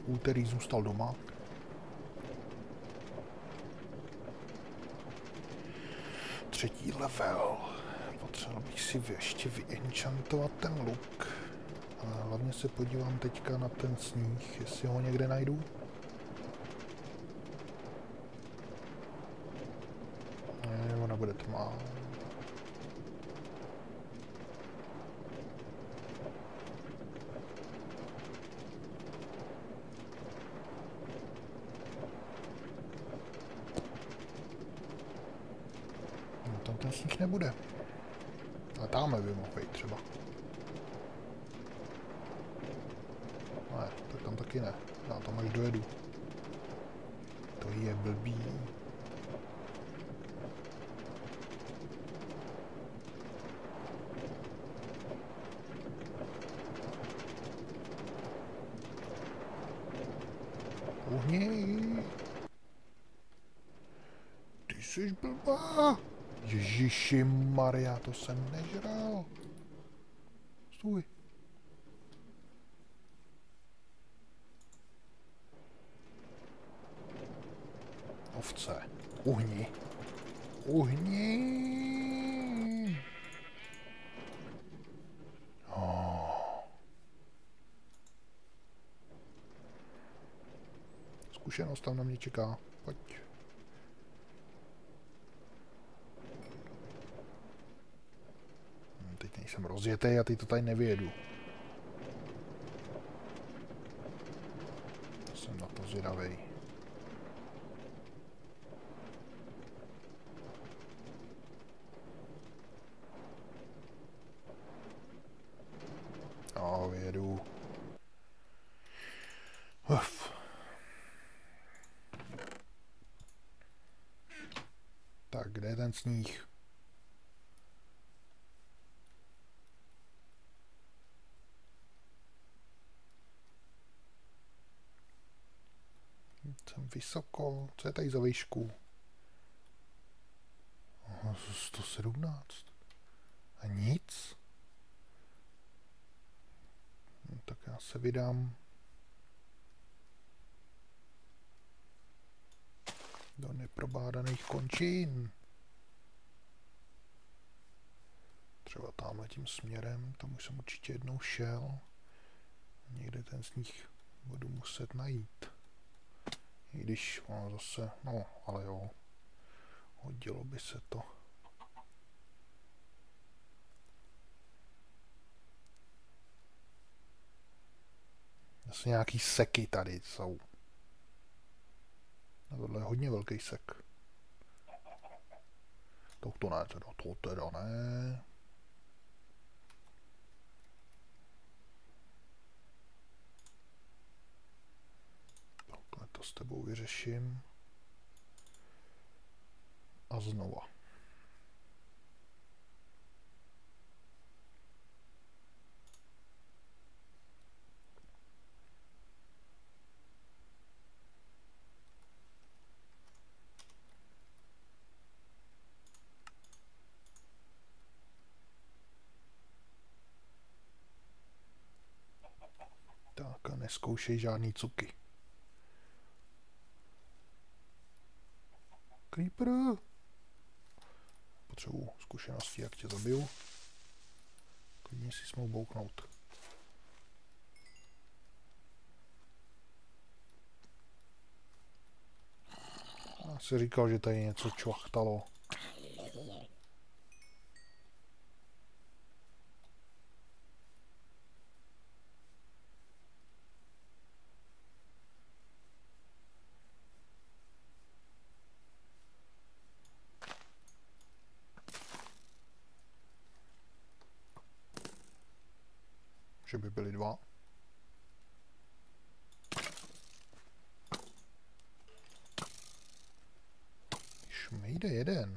úterý zůstal doma. Třetí level. Potřeboval bych si ještě vyenchantovat ten luk. Ale hlavně se podívám teďka na ten sníh, jestli ho někde najdu. Ne, ona bude tmá. No, tam ten sníh nebude. Ale tamhle by mohl být třeba. Ne, tak tam taky ne. Já tam až dojedu. To je blbý. Uhni. Ty jsi blbá. Ježiši Maria, to jsem nežral. Stůj. Ovce. Uhni. Uhni. Oh. Zkušenost tam na mě čeká. Pojď. Teď nejsem rozjetý a teď to tady nevyjedu. Jsem na to zvědavej. No, vyjedu. Uf. Tak, kde je ten sníh? Jsem vysoko. Co je tady za výšku? 117. A nic? No, tak já se vydám do neprobádaných končin. Třeba tamhle tím směrem, tam už jsem určitě jednou šel. Někde ten sníh budu muset najít. I když ono zase, no, ale jo, hodilo by se to. Zase nějaký seky tady jsou. A tohle je hodně velký sek. To ne, teda, to teda ne. Takhle to s tebou vyřeším. A znova. Tak a neskoušej žádný cuky. Creeper. Potřebuji zkušenosti, jak tě zabiju. Klidně si smou bouknout. Já si říkal, že tady něco čvachtalo. Že by byly dva. Když mi jde jeden.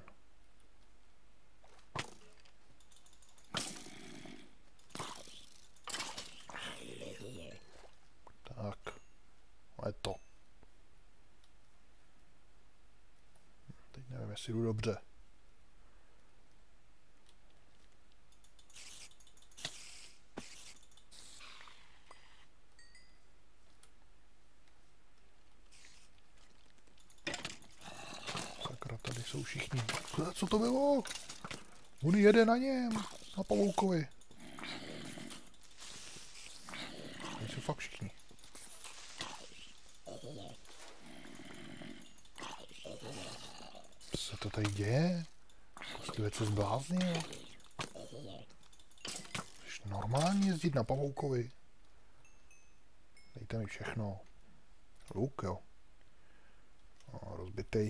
Tak. A je to. Teď nevím, jestli jdu dobře. jsou všichni. Co to bylo? On jede na něm, na pavoukovi. Oni jsou fakt všichni. Co se to tady děje? Kostlivec se zbláznil. Jsi normálně jezdit na pavoukovi. Dejte mi všechno. Luk, jo. No, rozbitej.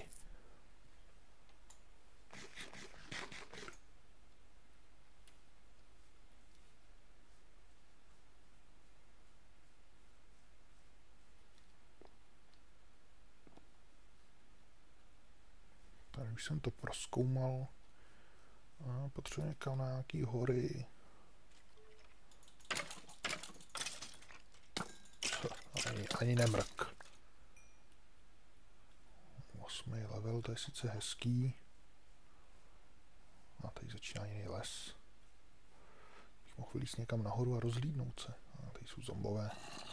Tady už jsem to prozkoumal. Potřebuji někam na nějaký hory. Ani nemrk. 8. level, to je sice hezký. A tady začíná jiný les. Bych mohl vylízt někam nahoru a rozhlídnout se. A tady jsou zombové.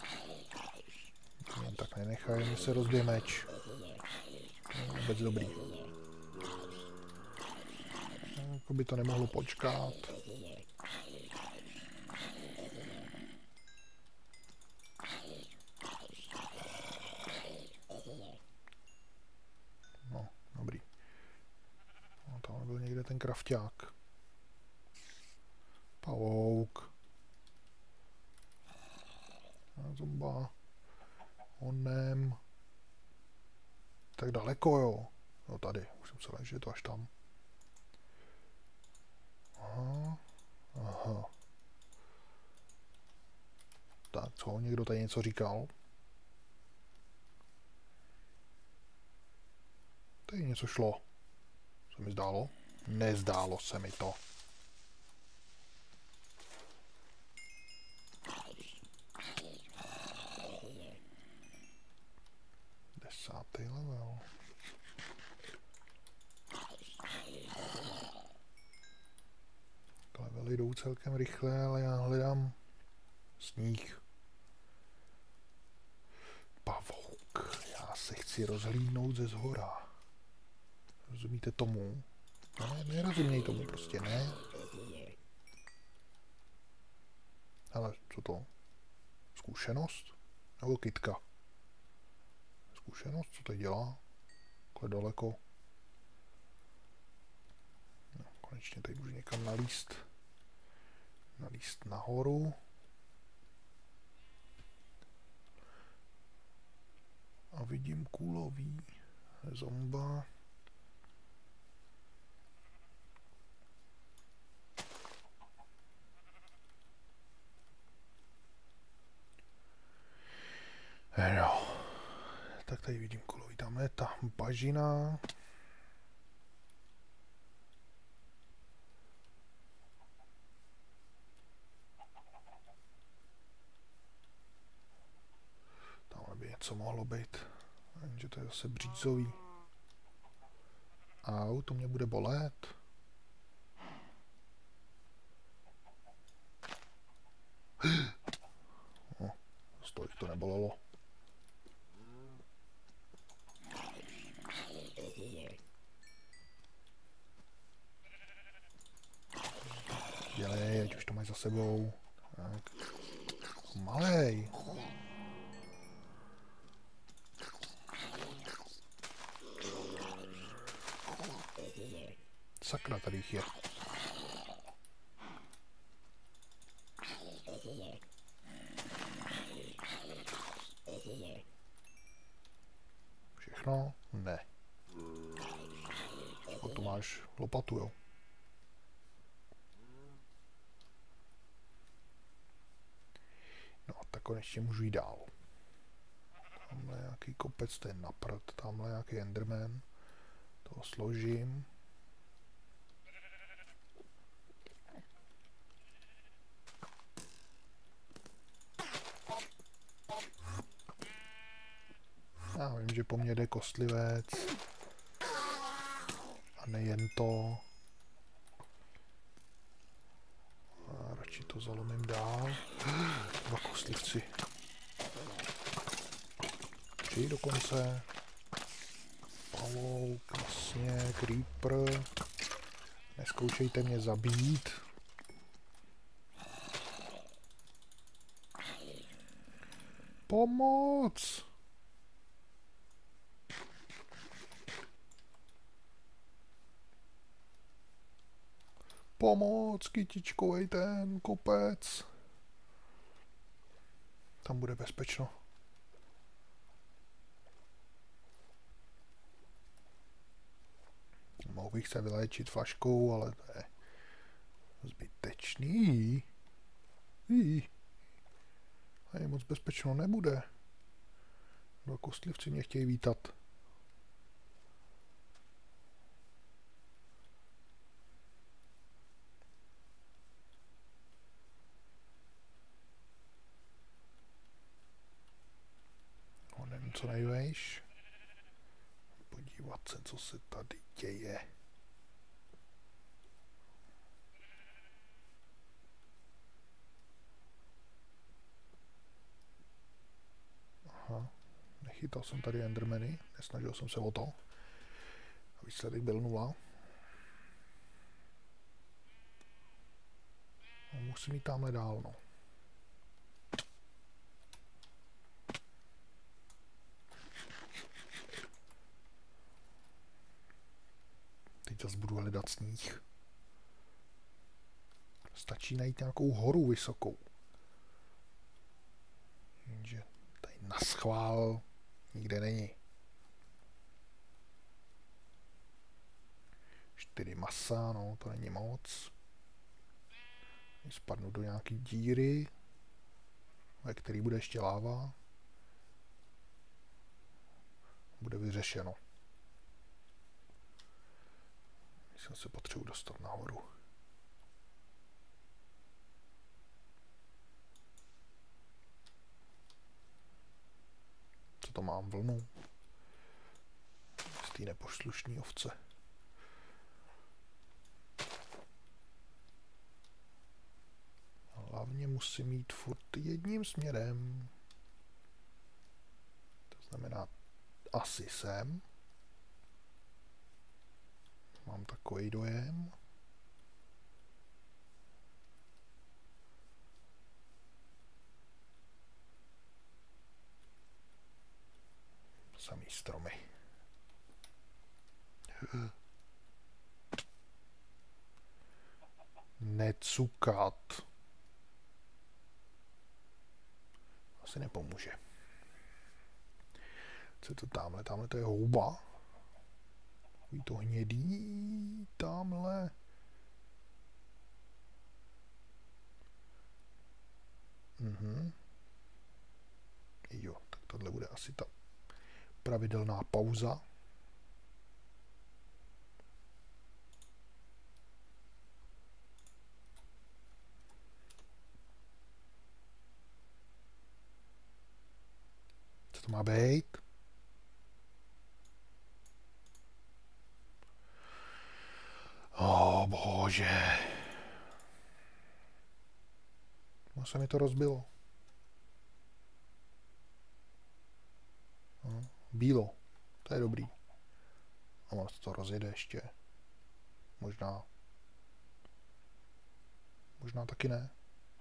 Jen tak nenechají, mě se rozbije meč. Vůbec dobrý. Jako by to nemohlo počkat. No, dobrý. No, tam byl někde ten krafťák. Pavouk. Zomba. Onem. Tak daleko, jo. No tady, už jsem se ležel, že je to až tam. Aha. Aha. Tak co, někdo tady něco říkal? Tady něco šlo. Se mi zdálo? Nezdálo se mi to. Desátý level. Levely jdou celkem rychle, ale já hledám sníh. Pavouk. Já se chci rozhlídnout ze zhora. Rozumíte tomu? Ne, nerozuměj tomu, prostě ne. Ale co to? Zkušenost? Nebo kytka? Zkušenost? Co to dělá? Takhle daleko. No, konečně tady můžu někam nalíst. Nalíst nahoru. A vidím kůlový zomba. No, tak tady vidím kulový, tam je ta bažina. Tam by něco mohlo být, jenže to je zase břízový. Au, to mě bude bolet. No, stolik to nebolelo. Dělej, ať už to máš za sebou. Tak. Malej. Sakra, tady jich je. Všechno? Ne. O, tu máš lopatu, jo. No, tak konečně můžu jít dál. Tamhle nějaký kopec, to je na prd. Tamhle nějaký enderman. Toho složím. Já vím, že po mně jde kostlivec. A nejen to. A radši to zalomím dál. Dva kostlivci. 3 dokonce. Wow, krásně, creeper. Neskoušejte mě zabít. Pomoc! Pomoc, kytičkovej ten kopec. Tam bude bezpečno. Mohl bych se vyléčit flaškou, ale to je zbytečný. Ani moc bezpečno nebude. Dva kostlivci mě chtějí vítat. Honem co nejvejš. Podívat se, co se tady děje. Aha, nechytal jsem tady endermany, nesnažil jsem se o to. Výsledek byl 0. No, musím jít tamhle dál, no. Teď zase budu hledat sníh. Stačí najít nějakou horu vysokou. Jenže tady naschvál nikde není. 4 masa, no to není moc. Spadnu do nějaký díry, ve který bude ještě láva. Bude vyřešeno. Myslím, se potřebuji dostat nahoru. Co to mám, vlnu? Z té neposlušný ovce. Hlavně musím jít furt jedním směrem. To znamená asi sem. Mám takový dojem. Samý stromy. Necukat. Asi nepomůže. Co je to tamhle? Tamhle to je houba. Takový to hnědý. Tamhle. Jo, tak tohle bude asi ta pravidelná pauza. Co to má být? O bože. No se mi to rozbilo. No, bílo. To je dobrý. A ono se to rozjede ještě. Možná. Možná taky ne.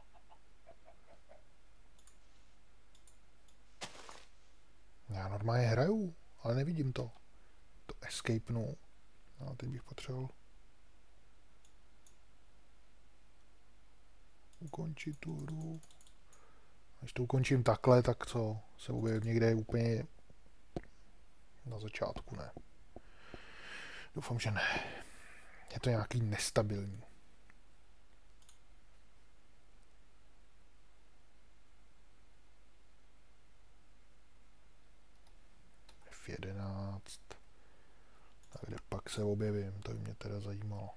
Já normálně hraju, ale nevidím to. To escapenu. No, teď bych potřeboval ukončit tu hru. Když to ukončím takhle, tak co? Se objevím někde úplně na začátku, ne. Doufám, že ne. Je to nějaký nestabilní. F11. Tak kde pak se objevím, to by mě teda zajímalo.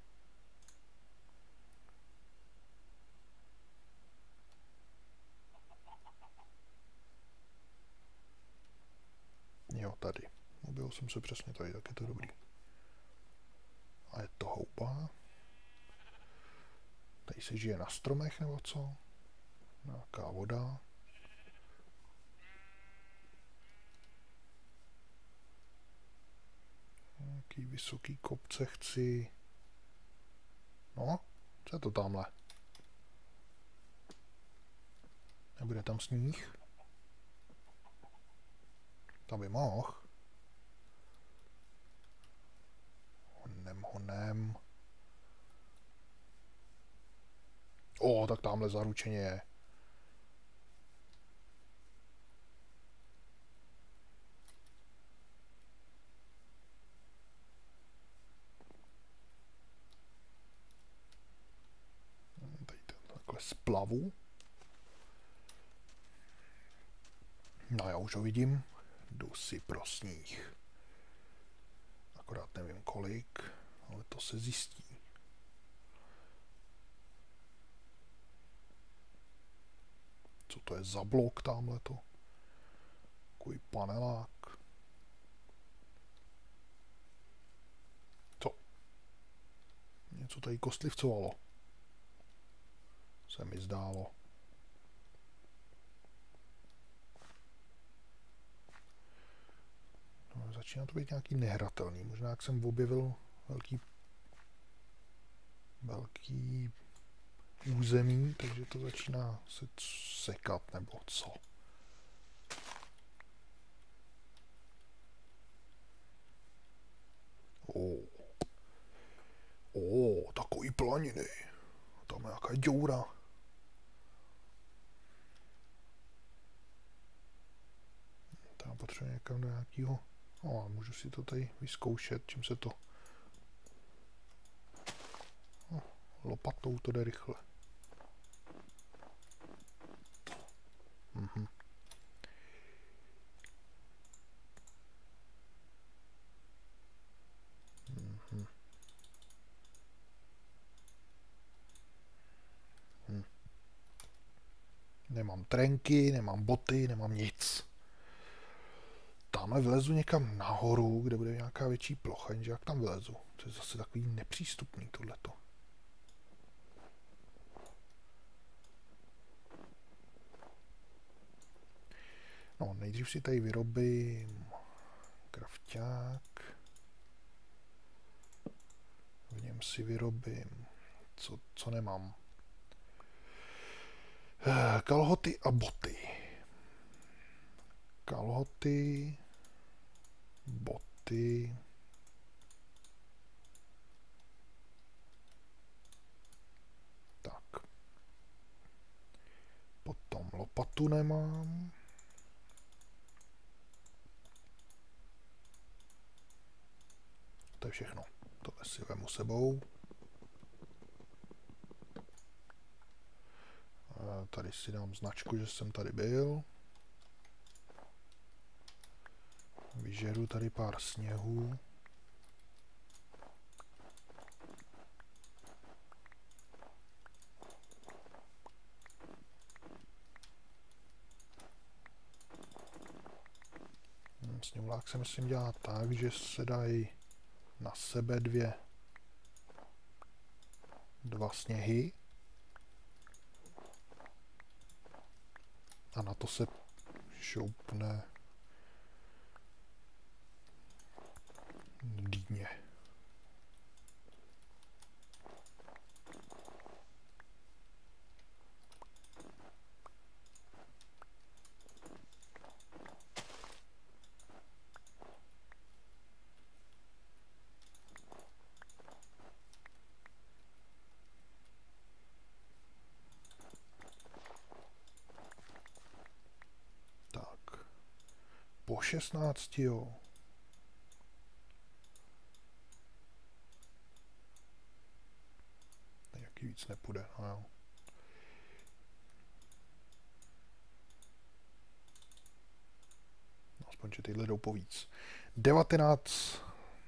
Jo, tady. Objevil jsem se přesně tady, tak je to dobrý. A je to houba. Tady se žije na stromech, nebo co? Nějaká voda. Jaký vysoký kopce chci. No, co je to tamhle? Nebude tam sníh? Tam by mohl. Honem. O, tak tamhle zaručeně je. Tady takhle splavu. No, já už ho vidím. Jdu si pro sníh. Akorát nevím kolik, ale to se zjistí. Co to je za blok tamhleto? Takový panelák. Co? Něco tady kostlivcovalo. Se mi zdálo. No, začíná to být nějaký nehratelný. Možná jak jsem objevil velký území, takže to začíná se sekat, nebo co. Takový planiny. Tam je nějaká děura. Tam potřebuje někam do nějakého. No, můžu si to tady vyzkoušet, čím se to. No, lopatou to jde rychle. Mhm. Nemám trenky, nemám boty, nemám nic. Tamhle vlezu někam nahoru, kde bude nějaká větší plocha, jenže jak tam vlezu? To je zase takový nepřístupný tohleto. No, nejdřív si tady vyrobím krafťák. V něm si vyrobím, co nemám. Kalhoty a boty. Kalhoty, boty. Tak. Potom lopatu nemám. To je všechno. Tohle si vemu sebou. Tady si dám značku, že jsem tady byl. Vyžeru tady pár sněhů. Sněhulák se myslím dělá tak, že se dají na sebe dva sněhy. A na to se šoupne dýně. Po 16, jo. Nějaký víc nepůjde, no jo. Aspoň, že tyhle jdou po víc. 19.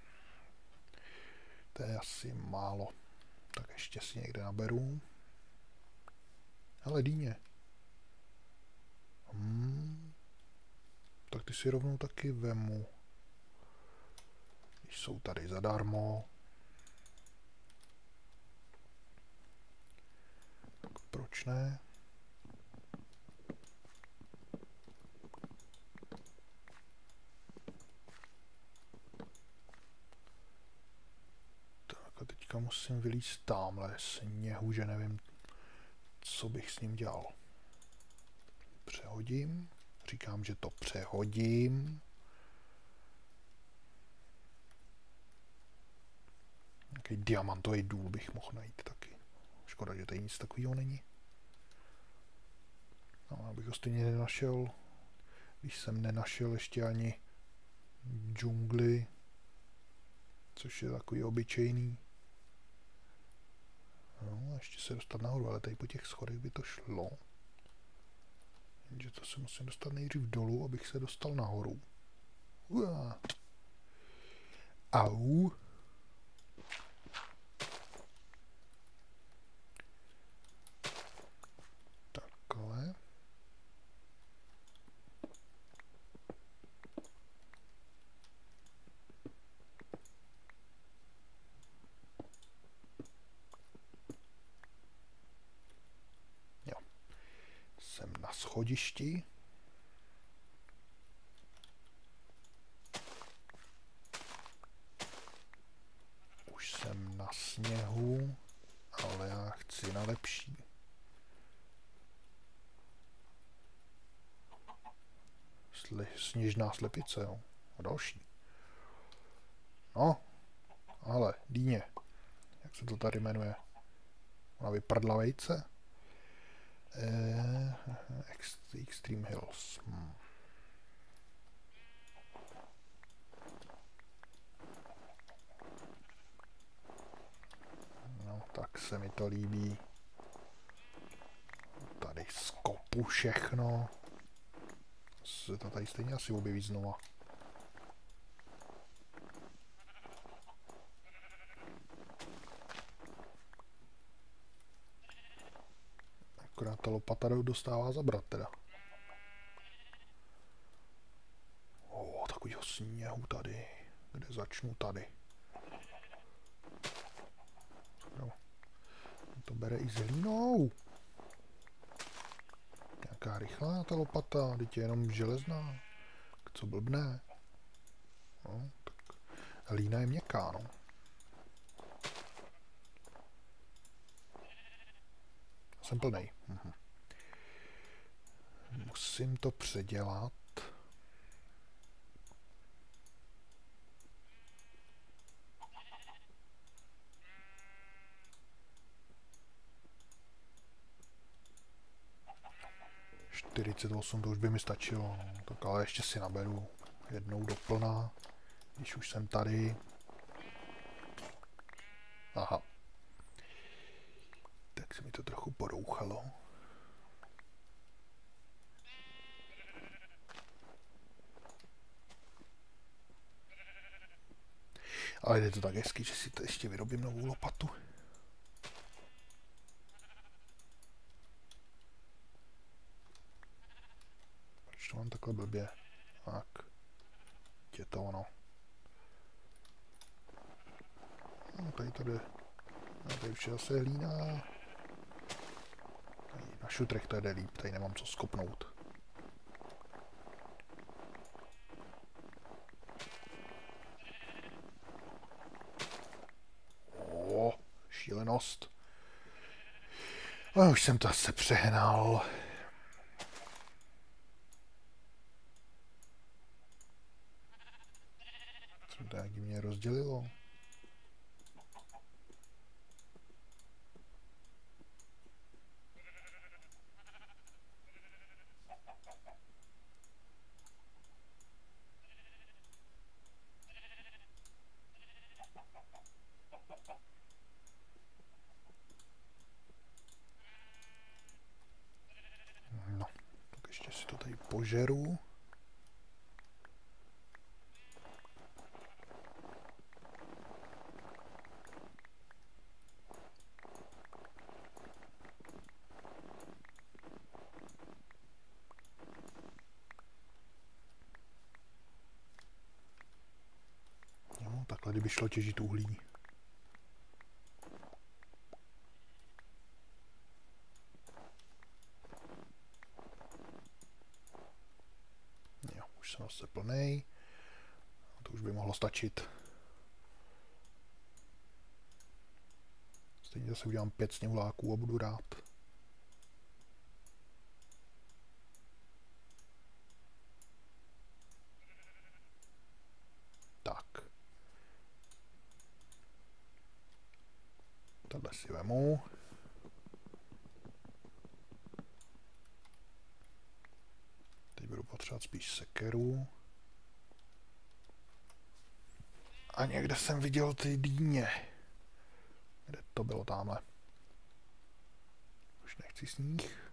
To je asi málo. Tak ještě si někde naberu. Hele, dýně. Tak ty si rovnou taky vemu. Když jsou tady zadarmo. Tak proč ne? teďka musím vylízt tamhle sněhu, že nevím, co bych s ním dělal. Přehodím. Říkám, že to přehodím. Nějaký diamantový důl bych mohl najít taky. Škoda, že tady nic takového není. No, abych ho stejně nenašel. Když jsem nenašel ještě ani džungli, což je takový obyčejný. No, a ještě se dostat nahoru, ale tady po těch schodech by to šlo. Jenže to se musím dostat nejdřív dolů, abych se dostal nahoru. Uá. Au. Takhle. Jsem na schodišti. Už jsem na sněhu, ale já chci na lepší. Sněžná slepice, jo. A další. No, ale dýně. Jak se to tady jmenuje? Ona vyprdla vejce? Extreme Hills. No, tak se mi to líbí. Tady skopu všechno. Se to tady stejně asi objeví znova. Akorát ta lopata dostává zabrat teda. Takovýho sněhu tady. Kde začnu tady? No. To bere i s hlínou. Nějaká rychlá ta lopata, teď je jenom železná. Co blbné. No, tak hlína je měkká, no. Jsem plnej. Musím to předělat. ...48, to už by mi stačilo. Tak ale ještě si naberu jednou doplná, když už jsem tady. Aha. Tak se mi to trochu porouchalo. Ale je to tak hezky, že si to ještě vyrobím novou lopatu. Proč to mám takhle blbě? Tak. Je to ono. No, tady to jde. No, tady už je zase hlína. Tady na šutrech to jde líp, tady nemám co skopnout. Šílenost. Už jsem to zase přehnal. Jsem to nějaký mě rozdělilo. Požeru. No, takhle kdyby šlo těžit uhlí. Už jsem zase plnej. To už by mohlo stačit. Stejně zase udělám 5 sněhuláků a budu rád. Tak. Tohle si vemu. Teď budu potřebovat spíš sekeru. A někde jsem viděl ty dýně. Kde to bylo tamhle? Už nechci sníh.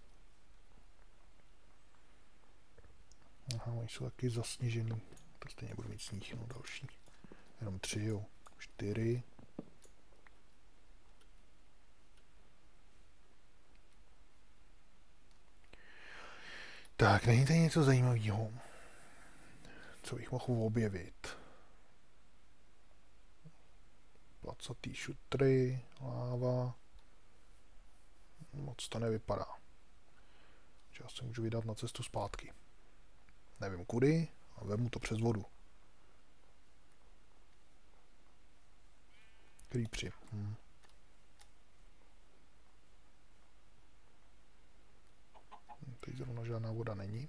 Aha, oni jsou taky zasněžený. Tak stejně budu mít sníh, no další. Jenom 3, jo. 4. Tak, není tady něco zajímavého, co bych mohl objevit. Placatý šutry, láva. Moc to nevypadá. Já se můžu vydat na cestu zpátky. Nevím kudy, a vemu to přes vodu. Creepři. Teď zrovna žádná voda není.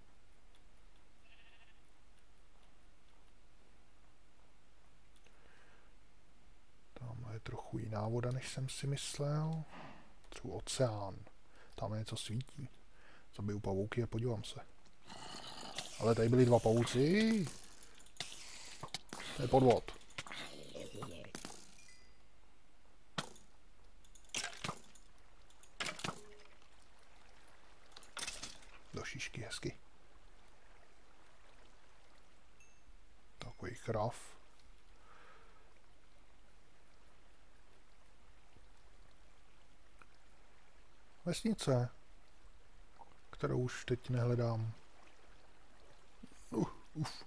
Tamhle je trochu jiná voda, než jsem si myslel. Třeba oceán. Tamhle něco svítí. Zabiju pavouky a podívám se. Ale tady byly 2 pavouci. To je podvod. Do šíšky hezky. Takový chraf. Vesnice, kterou už teď nehledám. Uf.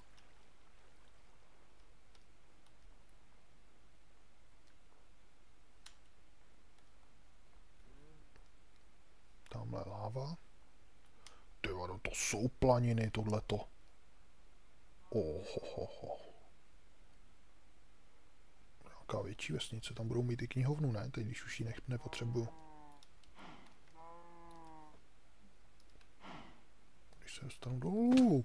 Tamhle láva. Tyjo, no to jsou planiny, tohleto. Ohohoho. Nějaká větší vesnice, tam budou mít i knihovnu, ne? Teď, když už ji nepotřebuju. Když se dostanu dolů.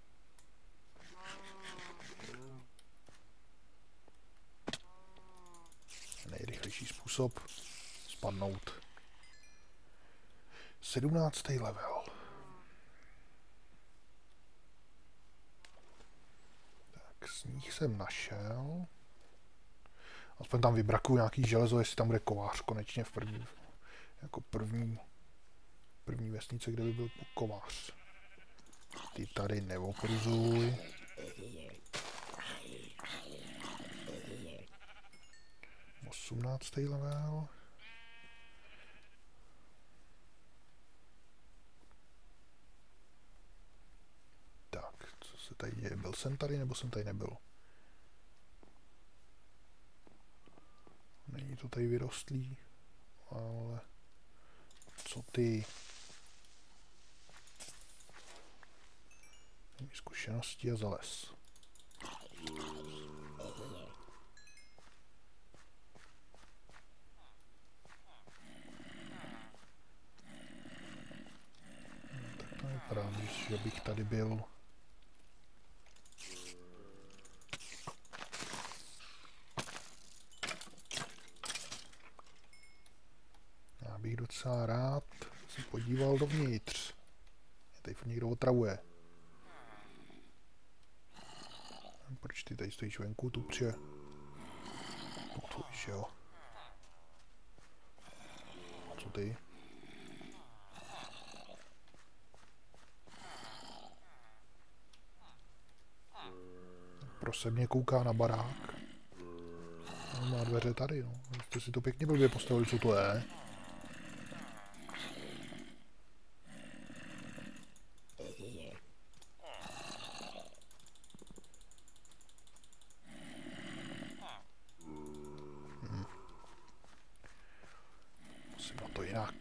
Nejrychlejší způsob spadnout. 17. level. Tak, sníh jsem našel. Aspoň tam vybrakuju nějaký železo, jestli tam bude kovář konečně v první, jako první vesnice, kde by byl kovář. Ty tady neopruzuj. Osmnáctý level. Tak, co se tady děje? Byl jsem tady, nebo jsem tady nebyl? Není to tady vyrostlý, ale co ty? Zkušenosti a zales. Tak to vypadá, že bych tady byl. Já bych docela rád se podíval dovnitř. Mě tady furt někdo otravuje. Proč ty tady stojíš venku, tupře? No to víš, jo. A co ty? Prosebně kouká na barák. No, má dveře tady, no. Jste si to pěkně blbě postavili, co to je. Musím na to jinak.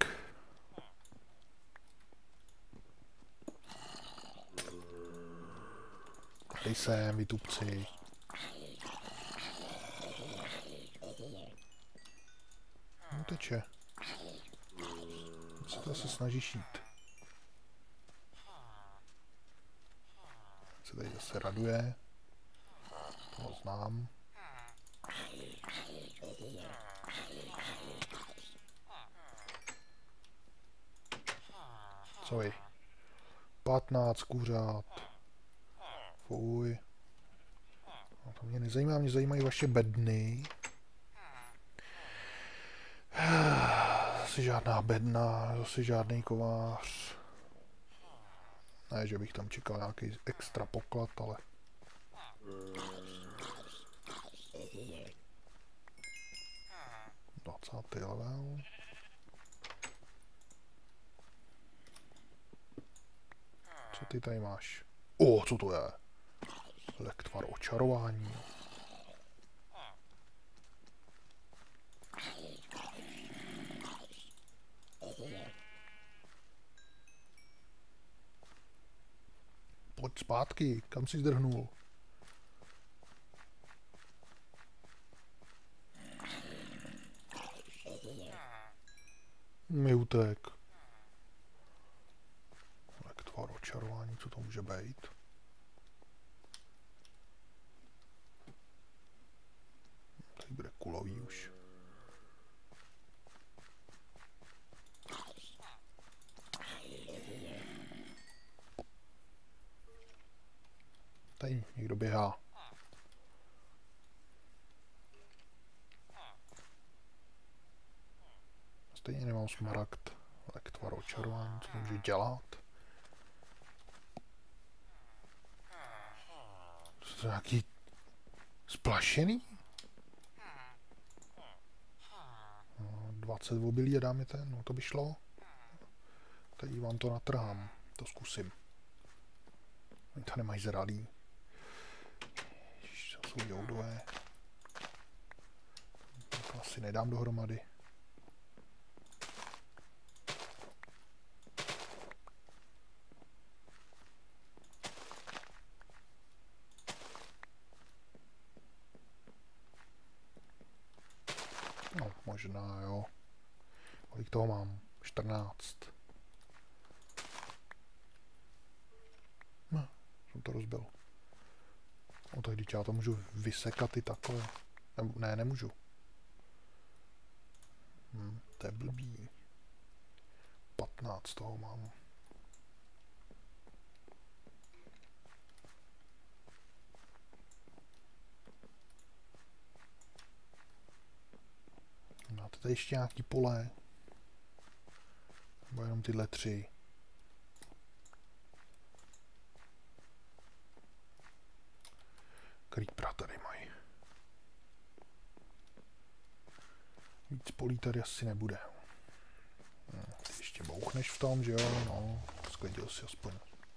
Tady jsem, vy tupci. Člověče. Co to se snažíš jít? Se tady zase raduje. To znám. Co vy? 15 kuřát. Fuj. No to mě nezajímá, mě zajímají vaše bedny. Zase žádná bedna, zase žádný kovář. Ne, že bych tam čekal nějaký extra poklad, ale... Dvacátý level. Co ty tady máš? O, co to je? Lektvar očarování. Pojď zpátky, kam jsi zdrhnul? Mi utek. Lektvar očarování, co to může být? Tady bude kulový už. Tady někdo běhá. Stejně nemám smaragd. Lektvar očarování, co to může dělat? Co to nějaký splašený? 20 obilí a dáme ten, no to by šlo. Tady vám to natrhám, to zkusím. Oni to nemají zralý. To jsou joudové. To asi nedám dohromady. No, možná, jo. Kolik toho mám? 14. No, jsem to rozbil. No tak když já to můžu vysekat i takhle. Ne, nemůžu. To je blbý. 15 toho mám. Máte tady ještě nějaký pole? Nebo jenom tyhle 3? Creepera tady mají. Víc polí tady asi nebude. Ty ještě bouchneš v tom, že jo? No, sklidil si aspoň.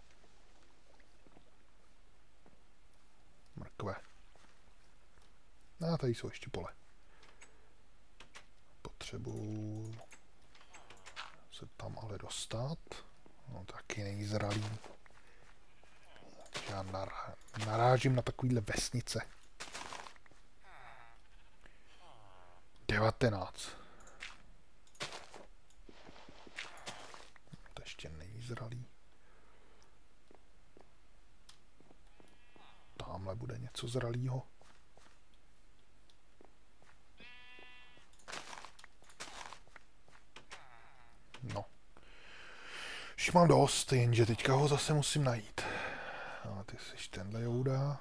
Mrkve. A tady jsou ještě pole. Potřebuji se tam ale dostat. No taky není zralý. Já narážím na takovýhle vesnice. 19. To ještě není zralý. Tamhle bude něco zralýho. No. Už mám dost, jenže teďka ho zase musím najít. A ty jsi tenhle jouda.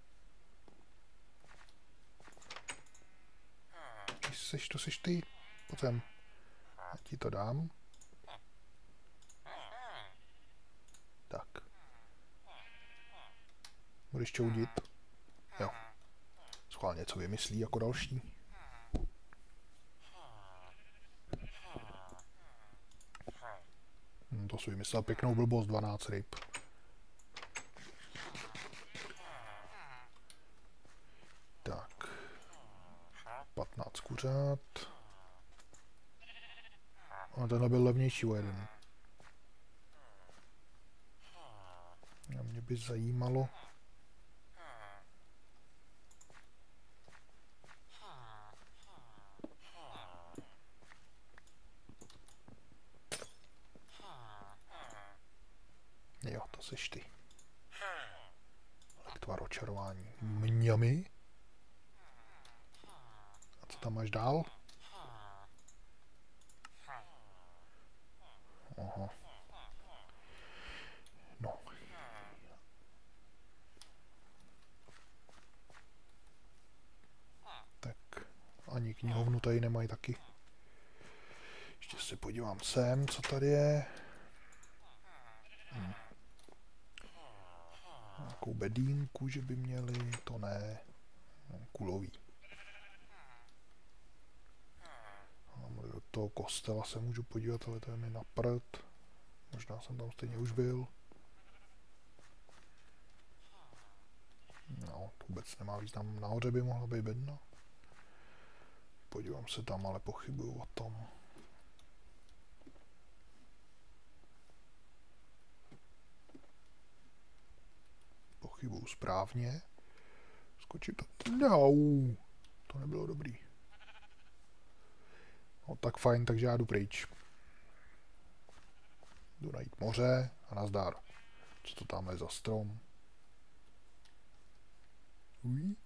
To jsi ty. Pojď sem. Já ti to dám. Tak. Budeš čoudit? Jo. Schválně něco vymyslí jako další. To si vymyslel pěknou blbost, 12 ryb. Tak. 15 kuřat. A tenhle byl levnější o jeden. A mě by zajímalo. Jo, to seš ty. Lektvar očarování. Mňami. A co tam máš dál? Aha. No. Tak ani knihovnu tady nemají taky. Ještě se podívám sem, co tady je. Nějakou bedínku, že by měli, to ne. Kulový. Do toho kostela se můžu podívat, ale to je mi na prd. Možná jsem tam stejně už byl. No, to vůbec nemá význam. Nahoře by mohla být bedna. Podívám se tam, ale pochybuju o tom. Pochybuju správně. Skočím tam. No, to nebylo dobrý. No tak fajn, takže já jdu pryč. Jdu najít moře a nazdar. Co to tam je za strom? Uj.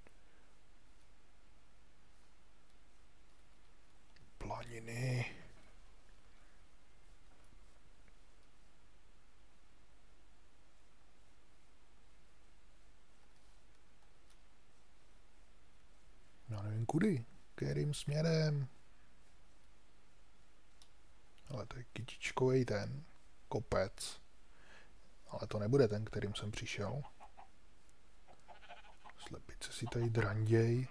Planiny. Já nevím kudy. Kterým směrem. Ale to je kytičkovej ten kopec. Ale to nebude ten, kterým jsem přišel. Slepice si tady dranděj.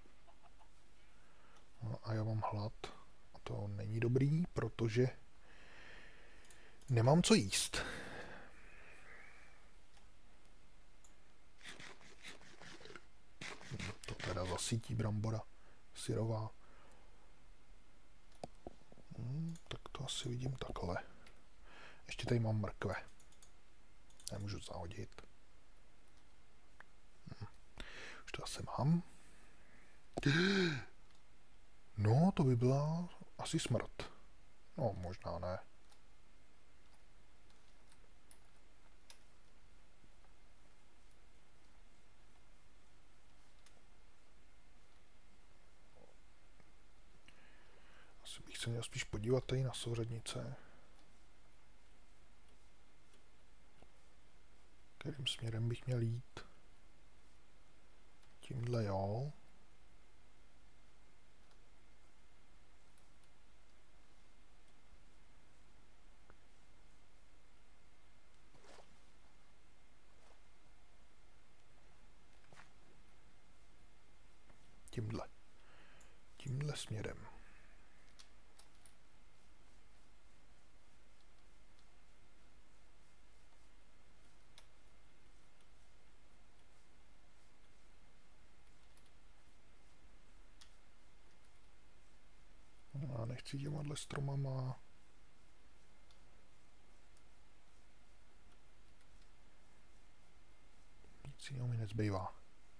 No a já mám hlad. A to není dobrý, protože nemám co jíst. To teda zasítí brambora syrová. Tak to asi vidím takhle. Ještě tady mám mrkve. Nemůžu zahodit. Už to asi mám. No, to by byla asi smrt. No, možná ne. Asi bych se měl spíš podívat tady na souřadnice. Kterým směrem bych měl jít? Tímhle jo. Tímhle směrem. Já nechci těmahle stromama. Nic jiného mi nezbývá.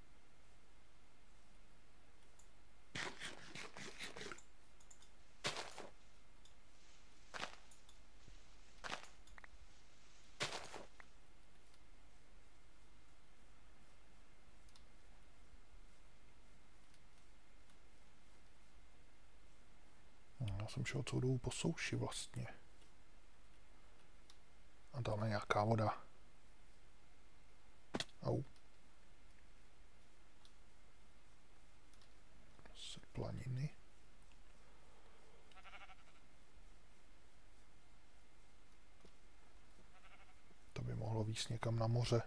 Já jsem šel celou dobu po souši vlastně. A tam je nějaká voda. Au. Planiny. To by mohlo víc někam na moře.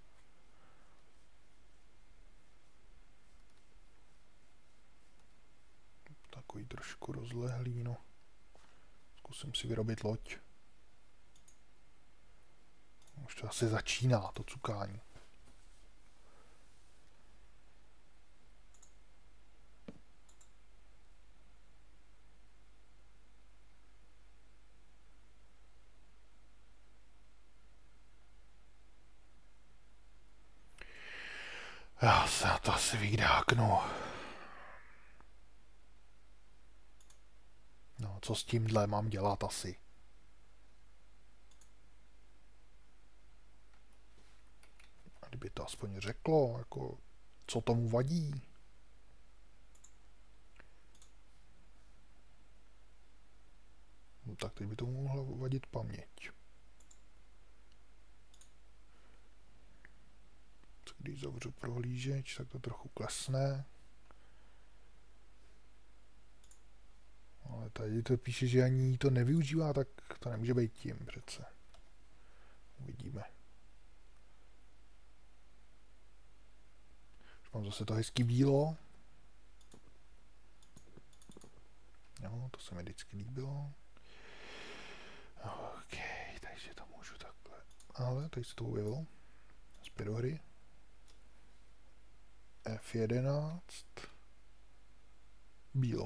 Takový trošku rozlehlý, no. Zkusím si vyrobit loď. Už to asi začíná, to cukání. Já se na to asi vydáknu. No, co s tímhle mám dělat asi? Kdyby to aspoň řeklo, jako, co tomu vadí. No, tak teď by tomu mohla vadit paměť. Když zavřu prohlížeč, tak to trochu klesne. Ale tady to píše, že ani to nevyužívá, tak to nemůže být tím přece. Uvidíme. Už mám zase to hezký bílo. Jo, to se mi vždycky líbilo. OK, takže to můžu takhle. Ale tady se to objevilo. Zpět do hry. F11. Bílo.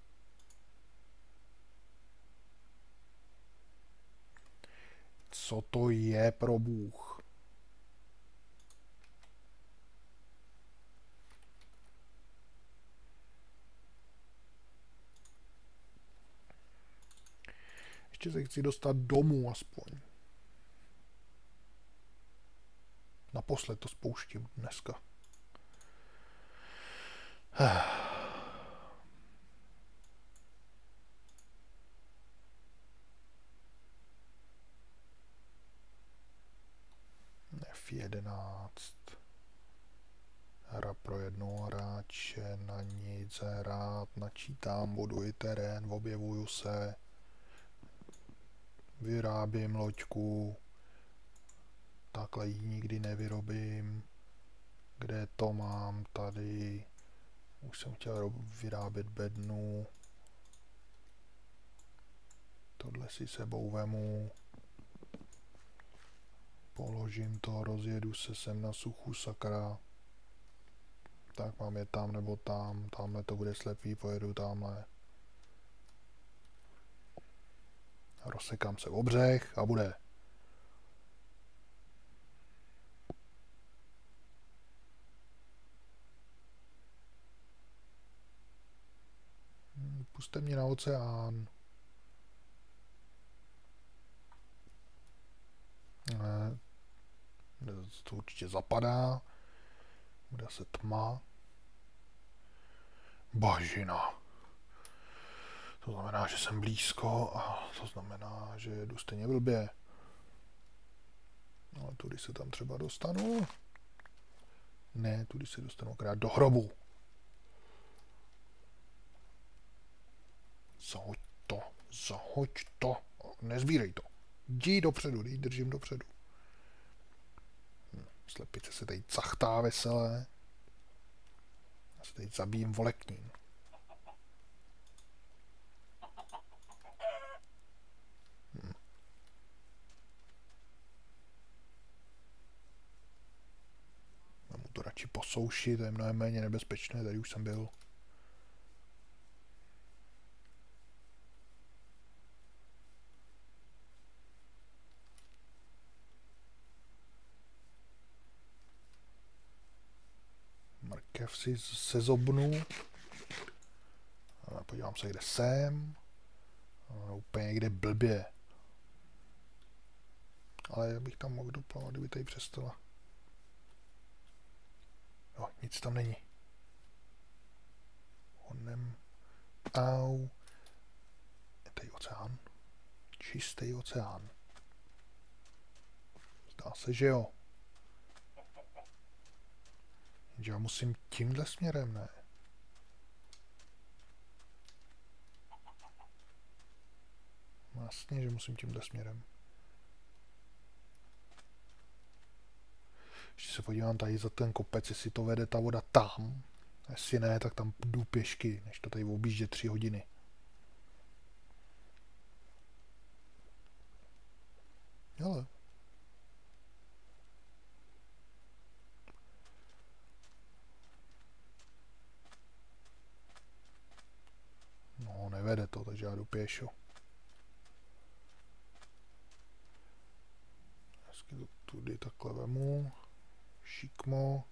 Co to je pro bůh? Ještě se chci dostat domů aspoň. Naposled to spouštím dneska. F11. Hra pro jednoho hráče, na nic hrát, načítám, buduji terén, objevuju se, vyrábím loďku, takhle ji nikdy nevyrobím, kde to mám, tady, už jsem chtěl vyrábět bednu, tohle si sebou vemu, položím to, rozjedu se sem na suchu, sakra. Tak mám je tam nebo tam, tamhle to bude slepý, pojedu tamhle. Rozsekám se o břeh a bude. Puste mě na oceán. Ne, to určitě zapadá. Bude se tma. Bažina. To znamená, že jsem blízko a to znamená, že jedu stejně blbě. Ale tudy se tam třeba dostanu. Ne, tudy se dostanu akorát do hrobu. Zahoď to, zahoď to. Nezbírej to. Jdi dopředu, držím dopředu. Slepice se tady cachtá veselé. Já se tady zabijím volekním. Mám to radši po souši, to je mnohem méně nebezpečné, tady už jsem byl. Markev si sezobnu. Podívám se, kde jsem. Úplně někde blbě. Ale já bych tam mohl doplavat, kdyby tady přestala. Jo, nic tam není. Honem. Au. Je tady oceán. Čistý oceán. Zdá se, že jo. Jenže já musím tímhle směrem, ne? Jasně, že musím tímhle směrem. Ještě se podívám tady za ten kopec, jestli to vede ta voda tam. Jestli ne, tak tam jdu pěšky, než to tady objíždě 3 hodiny. Ale. No, nevede to, takže já jdu pěšo. Hezky to tudy takhle vemu. Šikmo.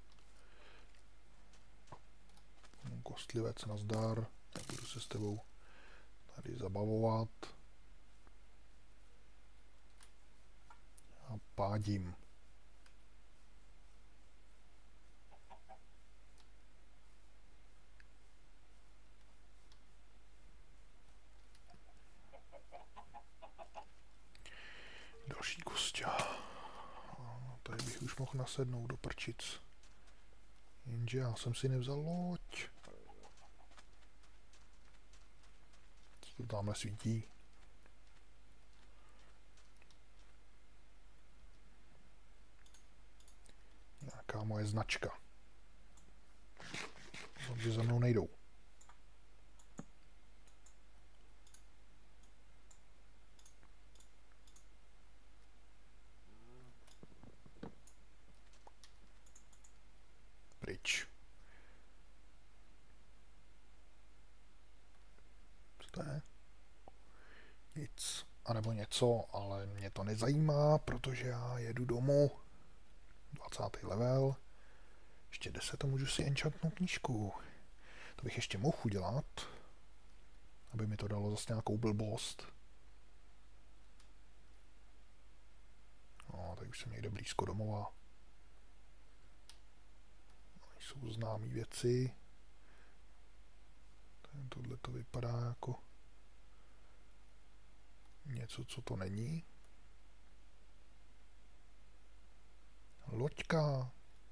Kostlivec, nazdar. Nebudu se s tebou tady zabavovat. A pádím. prostě. No, tady bych už mohl nasednout do prčic. Jenže já jsem si nevzal loď. Co to tamhle svítí? Nějaká moje značka. Takže za mnou nejdou. Pryč. Co to je? Nic. A nebo něco, ale mě to nezajímá, protože já jedu domů. 20. level. Ještě 10 a můžu si enchantnout knížku. To bych ještě mohl udělat, aby mi to dalo zase nějakou blbost. No, tak už jsem někde blízko domova. Jsou známé věci. Tohle to vypadá jako něco, co to není. Loďka.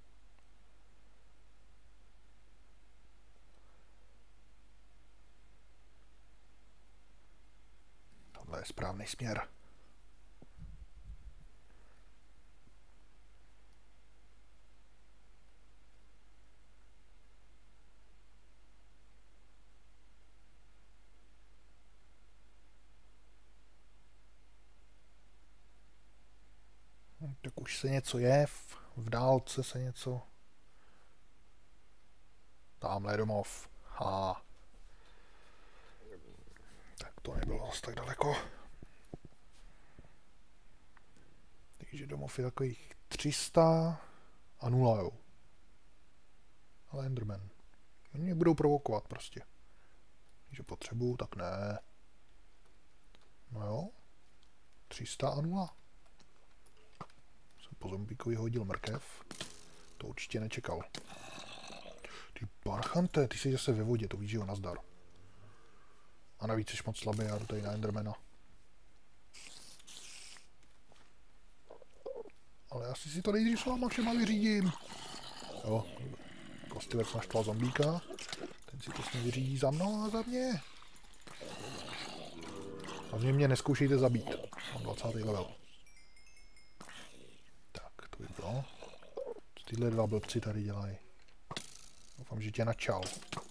Tohle je správný směr. Tak už se něco je, v dálce se něco. Tamhle je domov. Tak to nebylo zase tak daleko. Takže domov je takových 300 a 0, jo. Ale Enderman. Oni mě budou provokovat prostě. Když potřebuju, tak ne. No jo. 300 a 0. Jsem po zombíkovi hodil mrkev. To určitě nečekal. Ty parchante, ty jsi zase ve vodě, to víš, že jo, nazdar. A navíc jsi moc slabý, já jdu tady na Endermana. Ale asi si to nejdřív s váma všema vyřídím. Jo, kostlivec naštval zombíka. Ten si to s ním vyřídí za mnou a za mě. Hlavně mě neskoušejte zabít. Mám 20. level. Tak, to by bylo. Co tyhle dva blbci tady dělají? Doufám, že tě načal.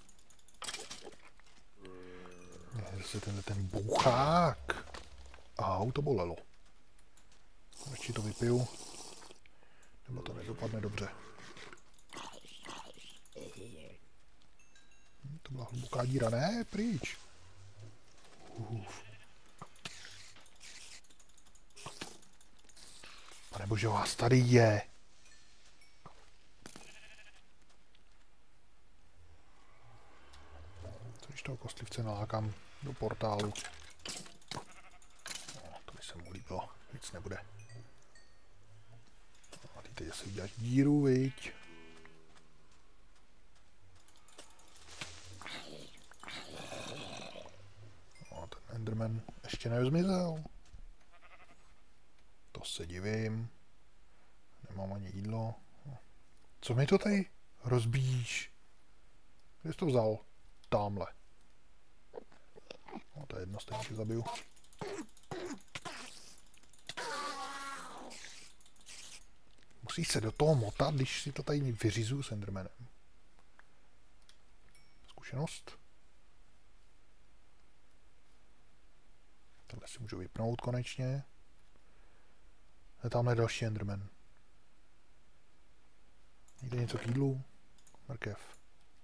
Je zase ten bouchák. Au, to bolelo. Radši to vypiju. Nebo to nedopadne dobře. To byla hluboká díra, ne? Pryč. Panebože, vás tady je. Co když toho kostlivce nalákám do portálu? No, to by se mu líbilo. Nic nebude. A ty teď asi uděláš díru, viď? No, ten Enderman ještě nezmizel. To se divím. Nemám ani jídlo. Co mi to tady rozbíjíš? Kde jsi to vzal? Támhle. No, to je jedno, stejně tě zabiju. Musíš se do toho motat, když si to tady vyřizuju s Endermanem. Zkušenost. Tohle si můžu vypnout konečně. A tamhle další Enderman. Někde něco k jídlu? Mrkev.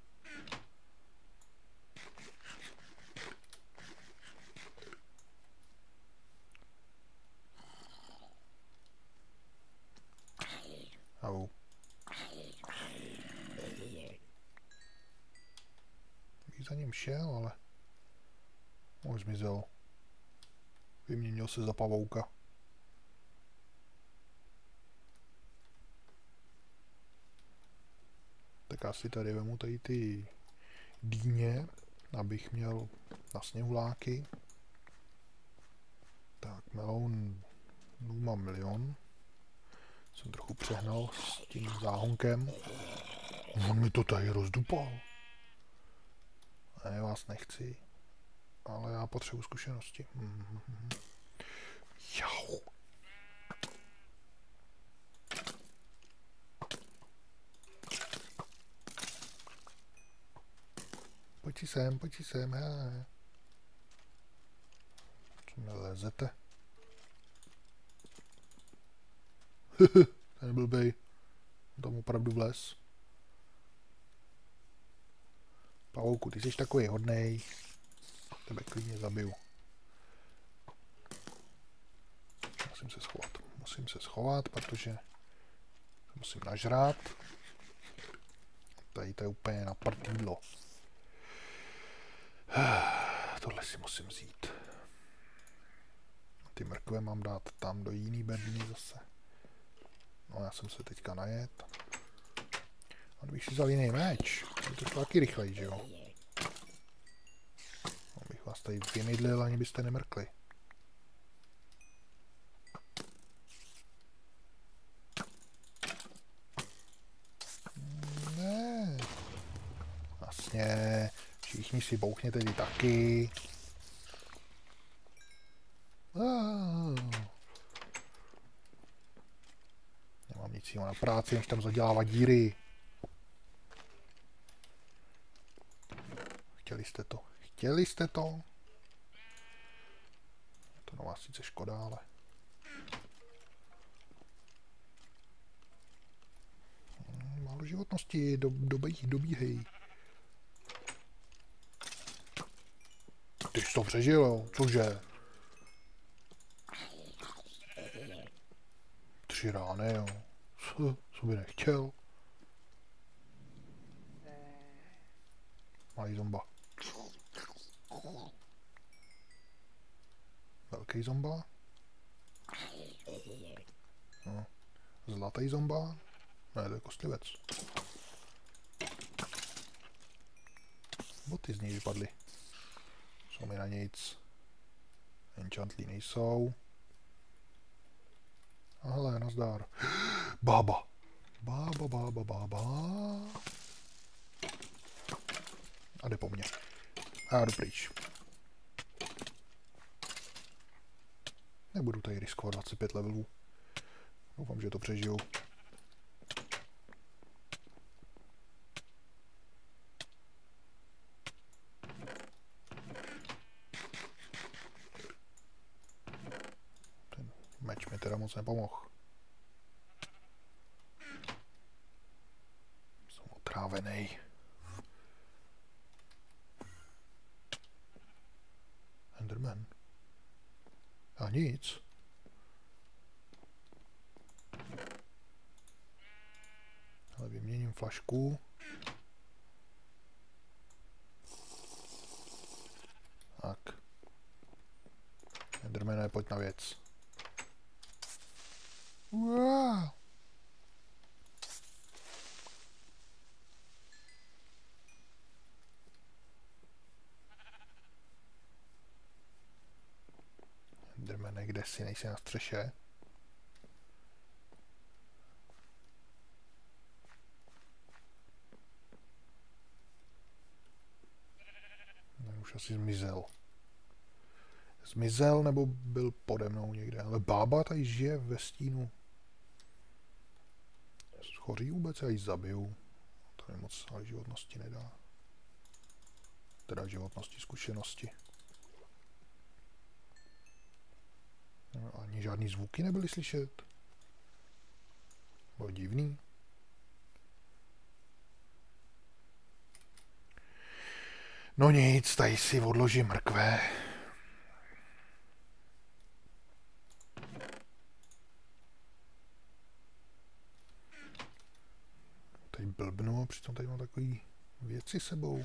Au. Bych za ním šel, ale už zmizel. Vyměnil se za pavouka. Tak asi tady vemu tady ty dýně, abych měl na sněhuláky. Tak, meloun, mám mám milion. Jsem trochu přehnal s tím záhonkem. On mi to tady rozdupal. Ne, vás nechci. Ale já potřebuji zkušenosti. Jau. Pojď si sem, hele. Co mi lezete? Ten blbej. Tam opravdu vlez. Pavouku, ty jsi takový hodnej. Tebe klidně zabiju. Musím se schovat, protože musím nažrát. Tady to je úplně na prd jídlo. Tohle si musím vzít. Ty mrkve mám dát tam do jiný bedny zase. No já jsem se teďka najet. A kdybych si vzal jiný meč, je to taky rychlej, že jo? Abych vás tady vymydlil, ani byste nemrkli. Ne. Jasně. Všichni si bouchněte vy taky. Nemám nic jiného na práci, než tam zadělávat díry. Chtěli jste to? Chtěli jste to? To na vás sice škoda, ale... Málo životnosti, dobíhej. Ty jsi to přežil, jo? Cože? 3 rány, jo. Co by nechtěl? Malý zomba. Velký zomba. No. Zlatý zomba. Ne, to je kostlivec. Boty z něj vypadly. Jsou mi na nic. Enchantlí nejsou. A hele, nazdár. Bába. Bába. A jde po mně. A já jdu pryč. Nebudu tady riskovat 25 levelů. Doufám, že to přežiju. Ten meč mi teda moc nepomohl. Jsem otrávený. Enderman. A nic. Ale vyměním flašku. Tak. Endermane, pojď na věc. Wow. Endermane, kde si, nejsi na střeše? Už asi zmizel. Zmizel nebo byl pode mnou někde. Ale bába tady žije ve stínu. Schoří vůbec, já ji zabiju. To mi moc ale životnosti nedá. Teda životnosti, zkušenosti. No, ani žádný zvuky nebyly slyšet. Bylo divný. No nic, tady si odložím mrkve. Tady blbnu a přitom tady mám takový věci sebou.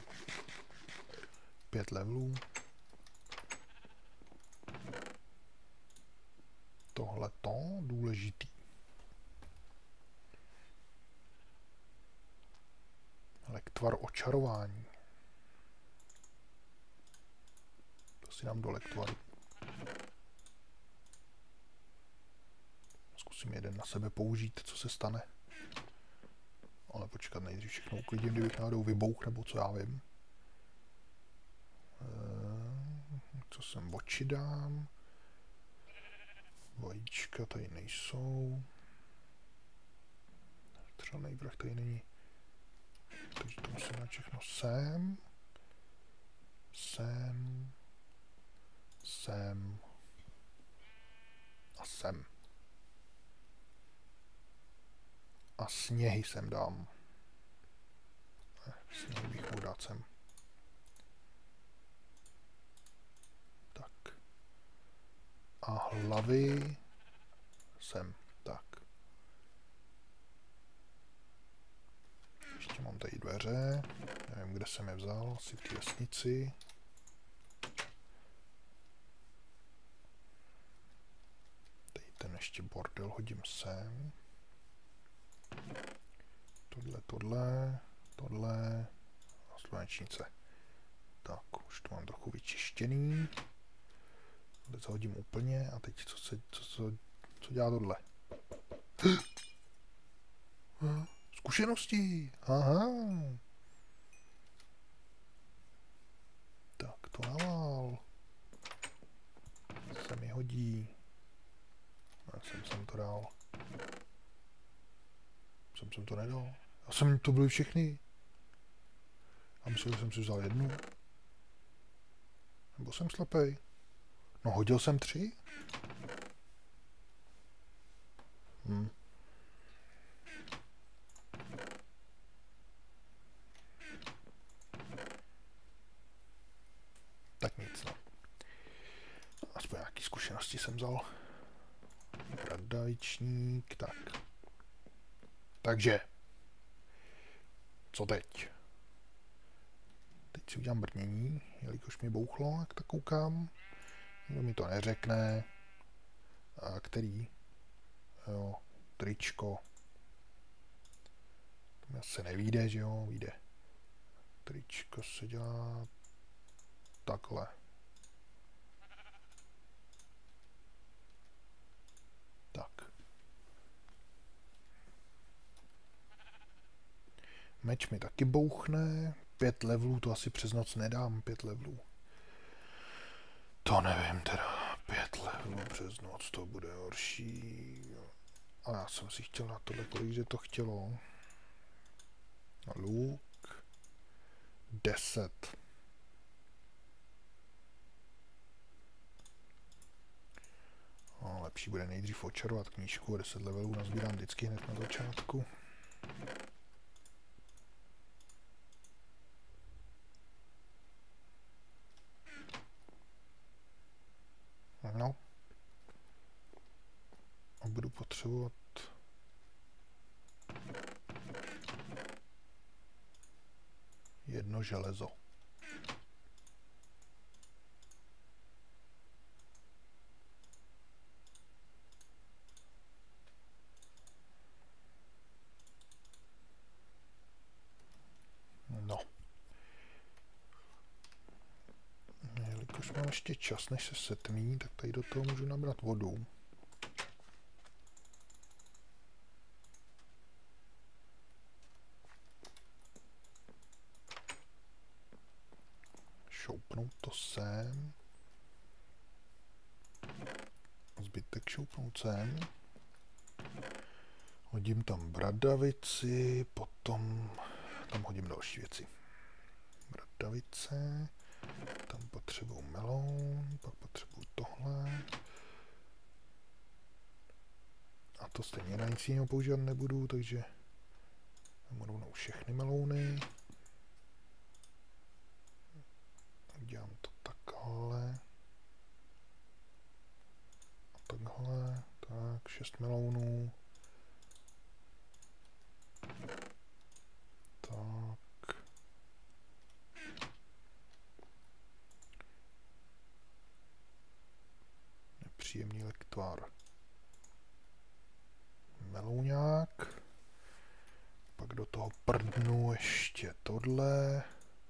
5 levelů. Tohleto důležitý. Lektvar očarování. To si dám do lektvaru. Musím jeden na sebe použít, co se stane. Ale počkat, nejdřív všechno uklidím, kdybych náhodou vybouch, nebo co já vím. Co sem oči dám? Vajíčka tady nejsou. Střelný vrah tady není. Takže to musím dát všechno sem. Sem. Sem. A sem. A sněhy sem dám. Sněhy bych mohl dát sem. Tak. A hlavy sem. Tak. Ještě mám tady dveře. Nevím, kde jsem je vzal. Asi v té vesnici. Tady ten ještě bordel hodím sem. Tohle a slunečnice. Tak, už to mám trochu vyčištěný. Tohle zahodím úplně a teď co dělá tohle? Zkušenosti! Aha! Tak, to navál. Se mi hodí. Já jsem to dal. Jsem to nedal. Já jsem to byly všechny. A myslel, že jsem si vzal jednu. Nebo jsem slepej. No, hodil jsem 3. Tak nic, no. Aspoň nějaký zkušenosti jsem vzal. Bradavičník, tak. Takže. Co teď? Teď si udělám brnění, jelikož mi bouchlo, jak tak koukám. Nikdo mi to neřekne. A který? Jo, tričko. To mi asi nevíde, že jo? Vyjde. Tričko se dělá takhle. Tak. Meč mi taky bouchne. 5 levelů, to asi přes noc nedám, 5 levelů. To nevím teda, 5 levelů přes noc, to bude horší. A já jsem si chtěl na tohle, kolik že to chtělo. Luk. 10. No, lepší bude nejdřív očarovat knížku, 10 levelů nazbírám vždycky hned na začátku. No. A budu potřebovat jedno železo. No. Jelikož mám ještě čas, než se setmí, tak tady do toho můžu nabrat vodu. Šoupnout to sem. Zbytek šoupnout sem. Hodím tam bradavici, potom tam hodím další věci. Bradavice, tam potřebuju meloun, pak potřebuju tohle. A to stejně na nic jiného používat nebudu, takže rovnou všechny melouny. Dělám to takhle. A takhle. Tak, 6 melounů. Tak. Nepříjemný lektvar. Melouňák. Pak do toho prdnu ještě tohle.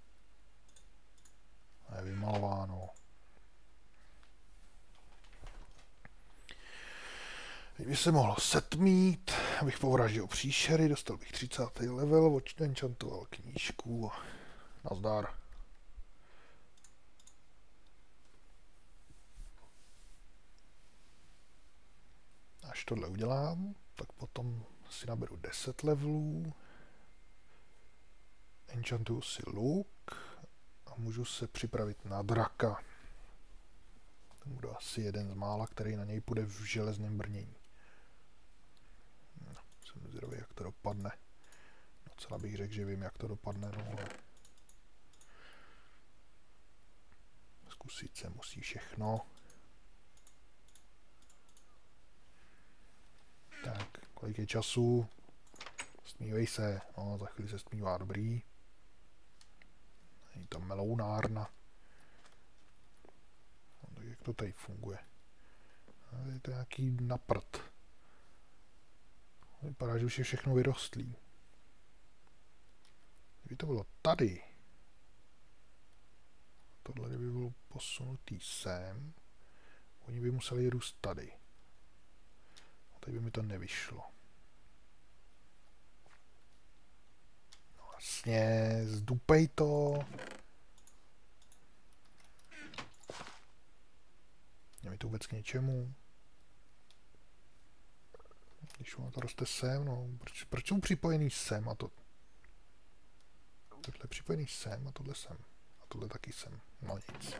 A je vymalováno. Kdyby se mohlo setmít, abych povraždil příšery, dostal bych 30. level, enchantoval knížku. Nazdar. Až tohle udělám, tak potom si naberu 10 levelů. Enchantuju si luk a můžu se připravit na draka. To bude asi jeden z mála, který na něj půjde v železném brnění. No, jsem zvědavý, jak to dopadne. Docela bych řekl, že vím, jak to dopadne, no ale zkusit se musí všechno. Tak, kolik je času? Stmívej se, no za chvíli se stmívá, dobrý. Je to melounárna. No, tak jak to tady funguje? Je to nějaký naprd. Vypadá, že už je všechno vyrostlý. Kdyby to bylo tady, tohle by bylo posunutý sem, oni by museli růst tady. A tady by mi to nevyšlo. No jasně, zdupej to. Je mi to vůbec k něčemu. Když ono to roste sem, no, proč jsou připojený sem a to... Tohle je připojený sem a tohle sem. A tohle taky sem. No nic.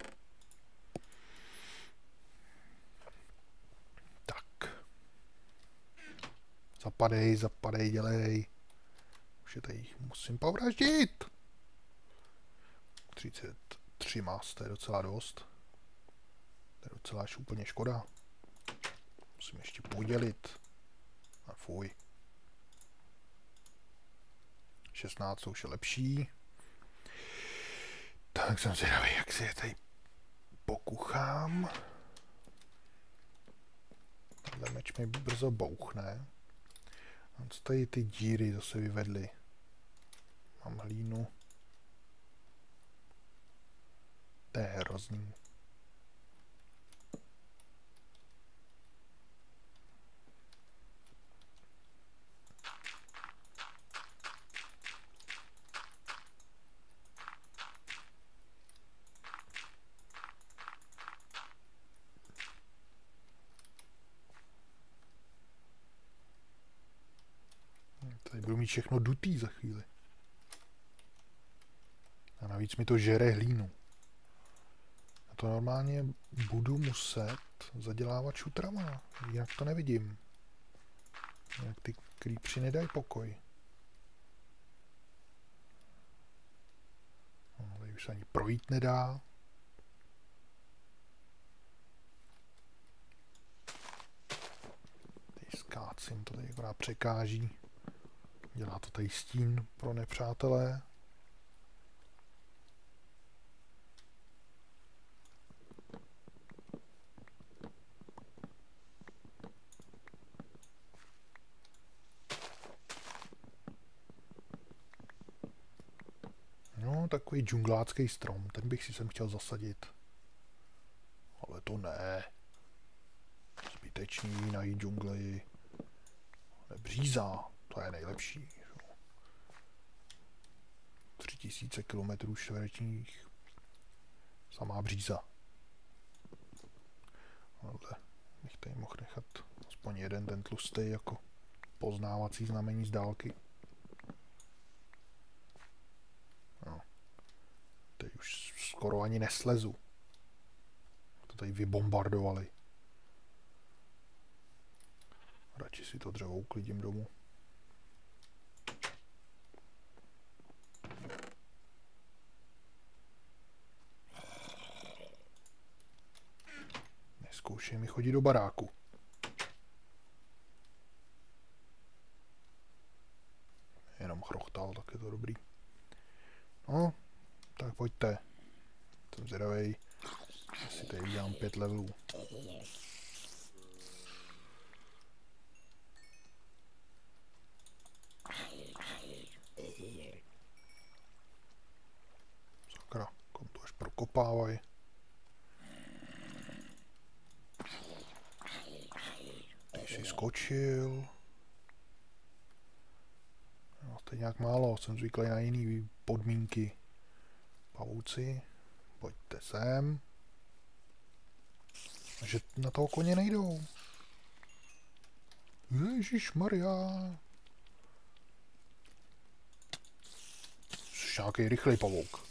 Tak. Zapadej, dělej. Už je tady, musím povraždit. 33 más, to je docela dost. To je docela až úplně škoda. Musím ještě podělit. A fuj. 16 už je lepší. Tak jsem zvědavý, jak si je tady pokuchám. Tenhle meč mi brzo bouchne. A co tady ty díry zase vyvedly? Mám hlínu. To je hrozný. Tady budu mít všechno dutý za chvíli. A navíc mi to žere hlínu. A to normálně budu muset zadělávat šutrama. Jinak to nevidím. Jinak ty creepři nedají pokoj. No, tady už se ani projít nedá. Tady skácím, to tady akorát překáží. Dělá to tady stín pro nepřátelé. No, takový džunglácký strom, ten bych si sem chtěl zasadit. Ale to ne. Zbytečný najít džungli. Bříza, to je nejlepší. 3000 km čtverečních. Samá bříza. Ale bych tady mohl nechat aspoň jeden ten tlustý jako poznávací znamení z dálky. No. Teď už skoro ani neslezu. To tady vybombardovali. Radši si to dřevo uklidím domů. Neskoušej mi chodit do baráku. Jenom chrochtal, tak je to dobrý. No, tak pojďte. Jsem zvědavej, jestli tady udělám 5 levelů. Sakra, kom to až prokopávaj. Když si skočil. No, to je nějak málo, jsem zvyklý na jiný podmínky. Pavouci, pojďte sem. Že na toho koně nejdou. Ježišmarja. Jsi nějaký rychlej pavouk.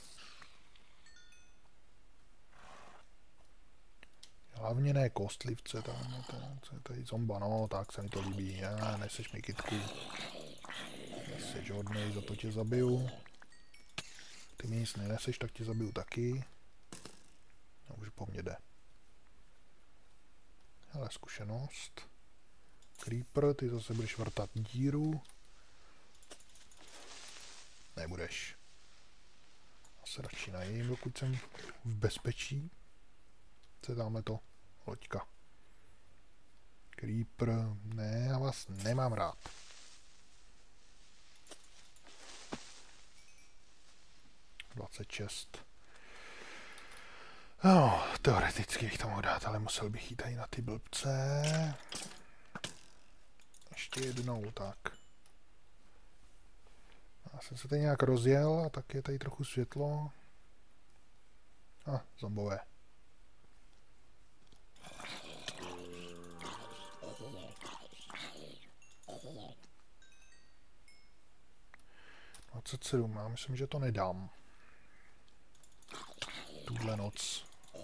Hlavně ne kostlivce, tam tady zomba, no, tak se mi to líbí. Neseš mi kytku. Neseš hodnej, za to tě zabiju. Ty mi nic neneseš, tak tě zabiju taky. No, už po mně jde. Hele, zkušenost. Creeper, ty zase budeš vrtat díru. Nebudeš. Asi radši najím, dokud jsem v bezpečí. Co dáme to? Loďka. Creeper, ne, já vás nemám rád. ...26. No, teoreticky bych to mohl dát, ale musel bych jít tady na ty blbce. Ještě jednou, tak. Já jsem se tady nějak rozjel a tak je tady trochu světlo. Zombové. Já myslím, že to nedám. Tuhle noc.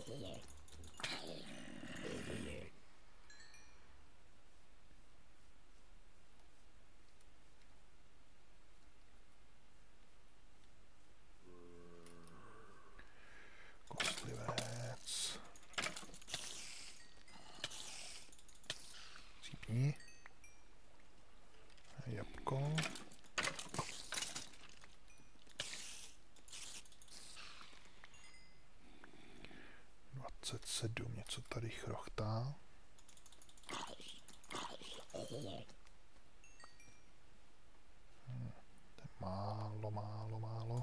Kostlivec. Cípni. Jabko. 27, něco tady chrochtá. To je málo.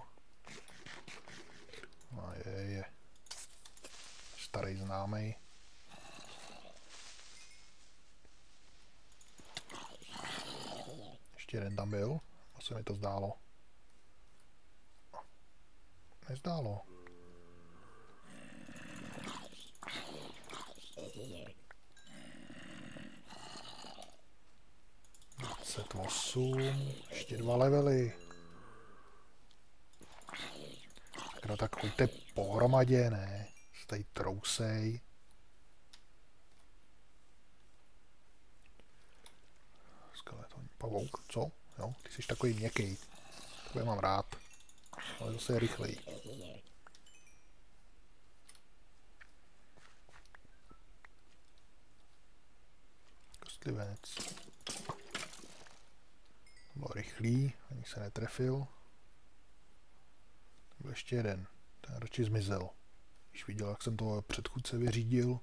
A je. Starý známej. Ještě jeden tam byl. A se mi to zdálo. Nezdálo. Ještě 2 levely. No tak choďte pohromadě, ne? Se tady trousej. Skeleton, pavouk, co? Jo, ty jsi takový měkký. Tebe mám rád. Ale zase je rychlej. Kostlivec. Bylo rychlý, ani se netrefil. Byl ještě jeden, ten radši zmizel. Když viděl, jak jsem toho předchůdce vyřídil.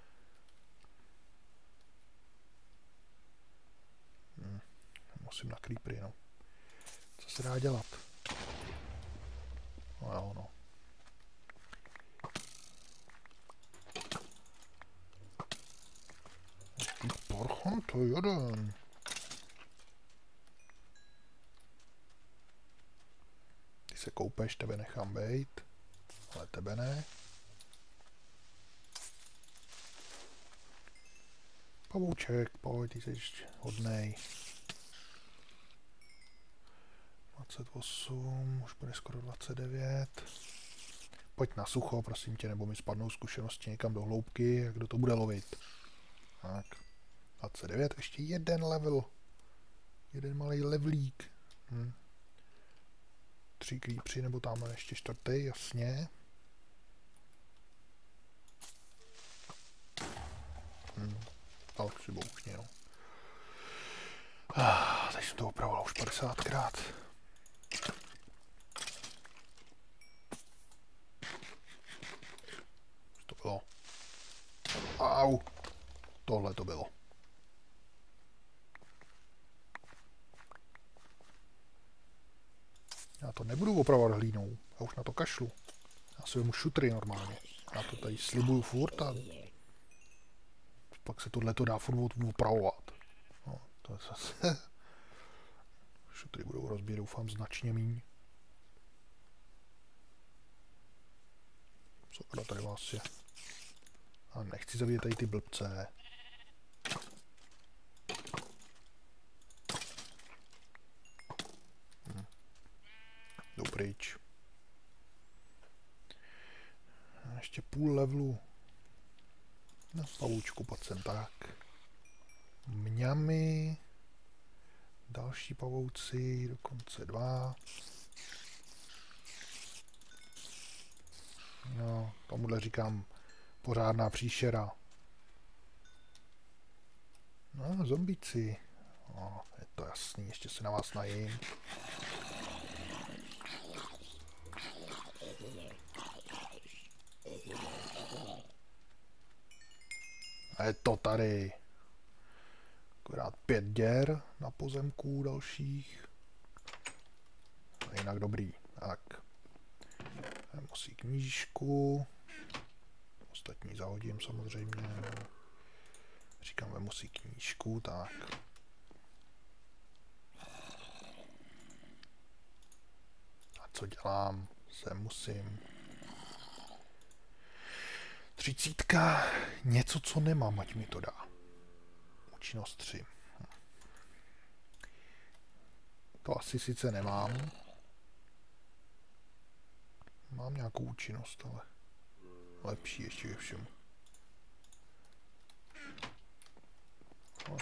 Musím na creepery, no. Co se dá dělat? No jo, no. Porchon, to je jeden. Se koupeš, tebe nechám bejt, ale tebe ne. Pavouček, pojď, ty jsi hodnej. 28, už bude skoro 29. Pojď na sucho, prosím tě, nebo mi spadnou zkušenosti někam do hloubky, jak kdo to bude lovit. Tak, 29, ještě jeden level. Jeden malý levlík. 3 creepři, nebo tamhle ještě 4, jasně. Ale si bouchni, no. Teď jsem to opravoval už 50krát. Co to bylo? Au! Tohle to bylo. Já to nebudu opravovat hlínou. Já už na to kašlu. Já si vemu šutry normálně. Já to tady slibuju furt a pak se tohleto dá furt opravovat. Šutry budou rozbít, doufám, značně míň. Sakra, tady vás je. A nechci zabít tady ty blbce. Jdu pryč. A ještě půl levelu. Na pavoučku, pojď sem, tak. Mňamy. Další pavouci, dokonce 2. No, tomuhle říkám pořádná příšera. No, zombíci. No, je to jasný, ještě se na vás najím. A je to tady. Akorát 5 děr na pozemku dalších. A jinak dobrý. Tak. Vemu si knížku. Ostatní zahodím samozřejmě. Říkám, vemu si knížku, tak. A co dělám? Se musím. 30. Něco, co nemám, ať mi to dá. Účinnost 3. To asi sice nemám. Mám nějakou účinnost, ale lepší ještě ke všemu. No.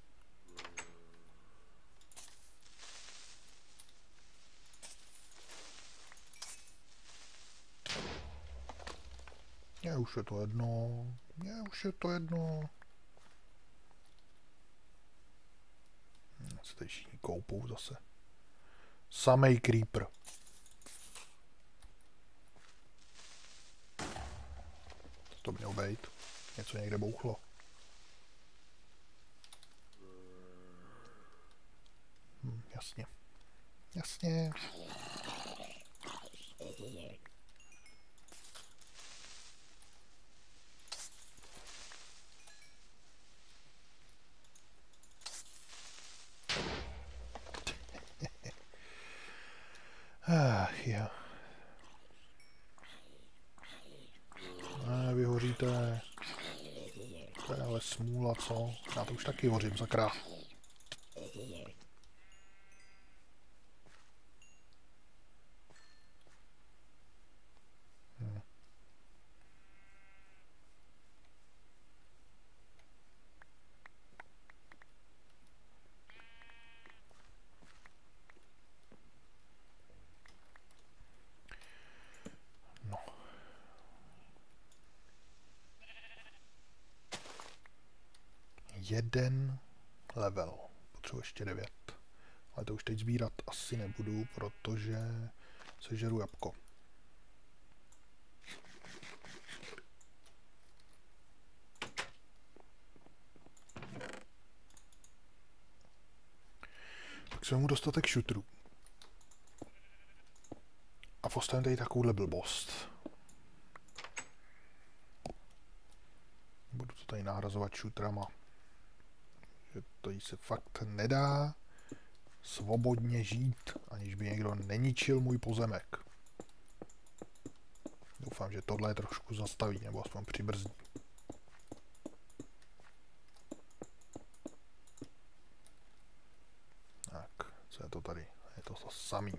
Mně už je to jedno. Mně už je to jedno. Se tady všichni koupou zase. Samej creeper. To mělo být. Něco někde bouchlo. Jasně. Jasně. Jo. Ne, vyhoříte. To je ale smůla, co? Já to už taky hořím, sakra. No. Jeden level. Potřebuji ještě 9. Ale to už teď sbírat asi nebudu, protože sežeru jabko. Pak jsem mu dostatek šutrů. A postavím tady takovouhle blbost. Budu to tady nahrazovat šutrama. Že to jí se fakt nedá svobodně žít, aniž by někdo neničil můj pozemek. Doufám, že tohle trošku zastaví, nebo aspoň přibrzdí. Tak, co je to tady? Je to samý.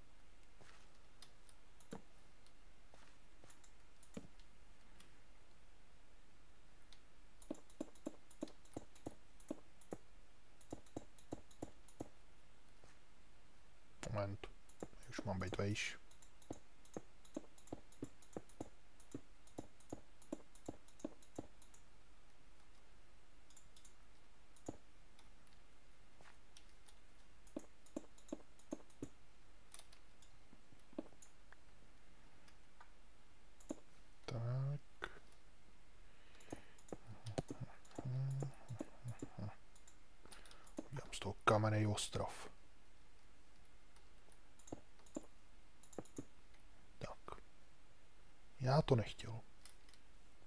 Moment, už mám být vejš. Udělám z toho kamenný ostrov. Tak. Já to nechtěl.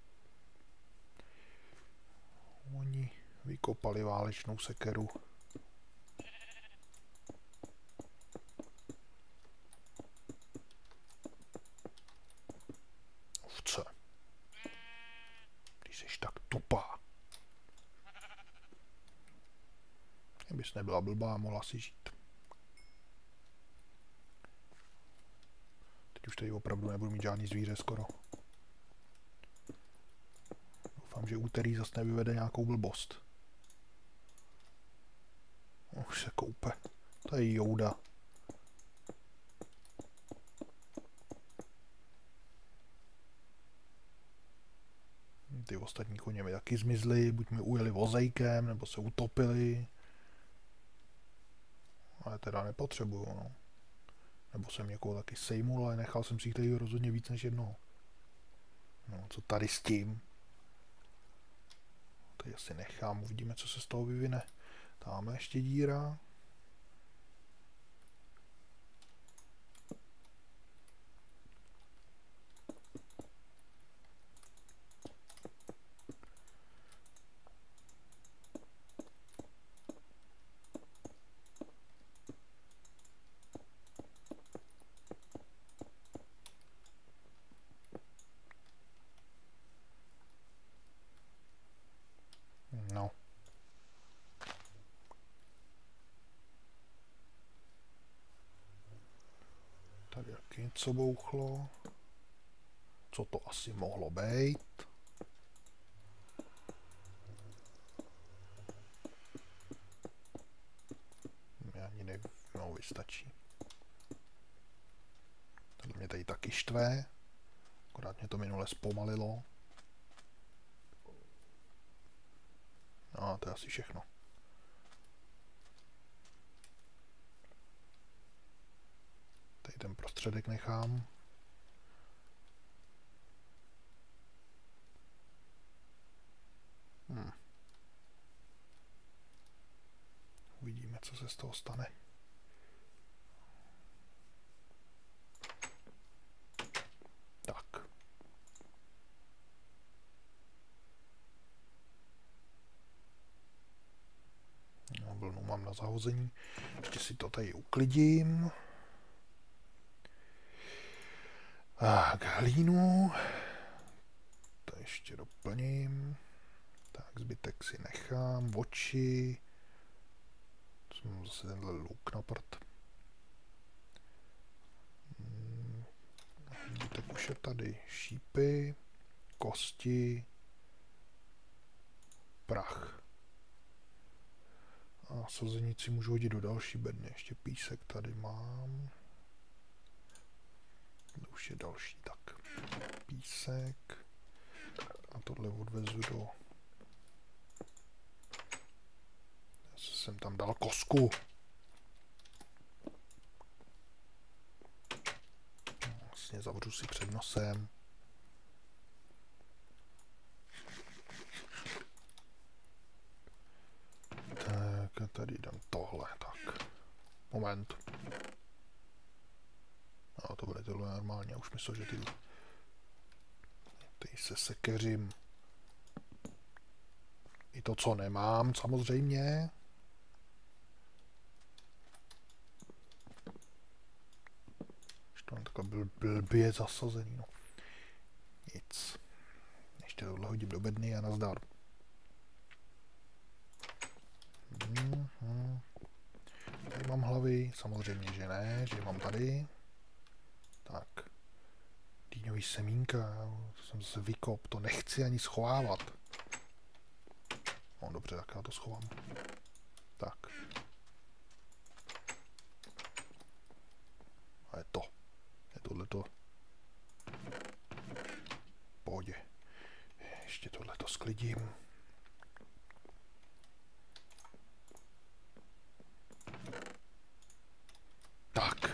Oni vykopali válečnou sekeru Kdybys nebyla blbá, mohla si žít. Teď už tady opravdu nebudu mít žádný zvíře skoro. Doufám, že úterý zase nevyvede nějakou blbost. Už se koupe. To je Jouda. Ty ostatní koně mi taky zmizly, buď mi ujeli vozejkem, nebo se utopili. Ale teda nepotřebuju, no. Nebo jsem někoho taky sejmul, ale nechal jsem si jich tady rozhodně víc než jednoho. No, co tady s tím? Tady asi nechám, uvidíme, co se z toho vyvine. Tamhle ještě díra. No. Tady taky něco bouchlo. Co to asi mohlo být? Já ani nevím, no vystačí. Tohle mě tady taky štve. Akorát mě to minule zpomalilo. No, to je asi všechno. Tady ten prostředek nechám. Uvidíme, co se z toho stane. Tak. No, vlnu mám na zahození. Ještě si to tady uklidím. Tak, hlínu. To ještě doplním. Tak, zbytek si nechám. Oči. Mám zase tenhle luk na prd. Zbytek už je tady. Šípy, kosti, prach. A sazenici můžu hodit do další bedny. Ještě písek tady mám. To už je další, tak. Písek. A tohle odvezu do... Já jsem tam dal kosku. Vlastně zavřu si před nosem. Tak a tady dám tohle, tak. Moment. A to bude tohle normálně, už myslel, že ty se sekeřím. I to, co nemám, samozřejmě. Ještě to mám takhle blbě zasazený, no. Nic. Ještě tohle hodím do bedny a nazdar. Tady mám hlavy, samozřejmě, že ne, že je mám tady. Tak. Dýňový semínka, to jsem zase vykop, to nechci ani schovávat. No dobře, tak já to schovám. Tak. A je to. Je tohleto. Pohodě. Ještě tohleto sklidím. Tak.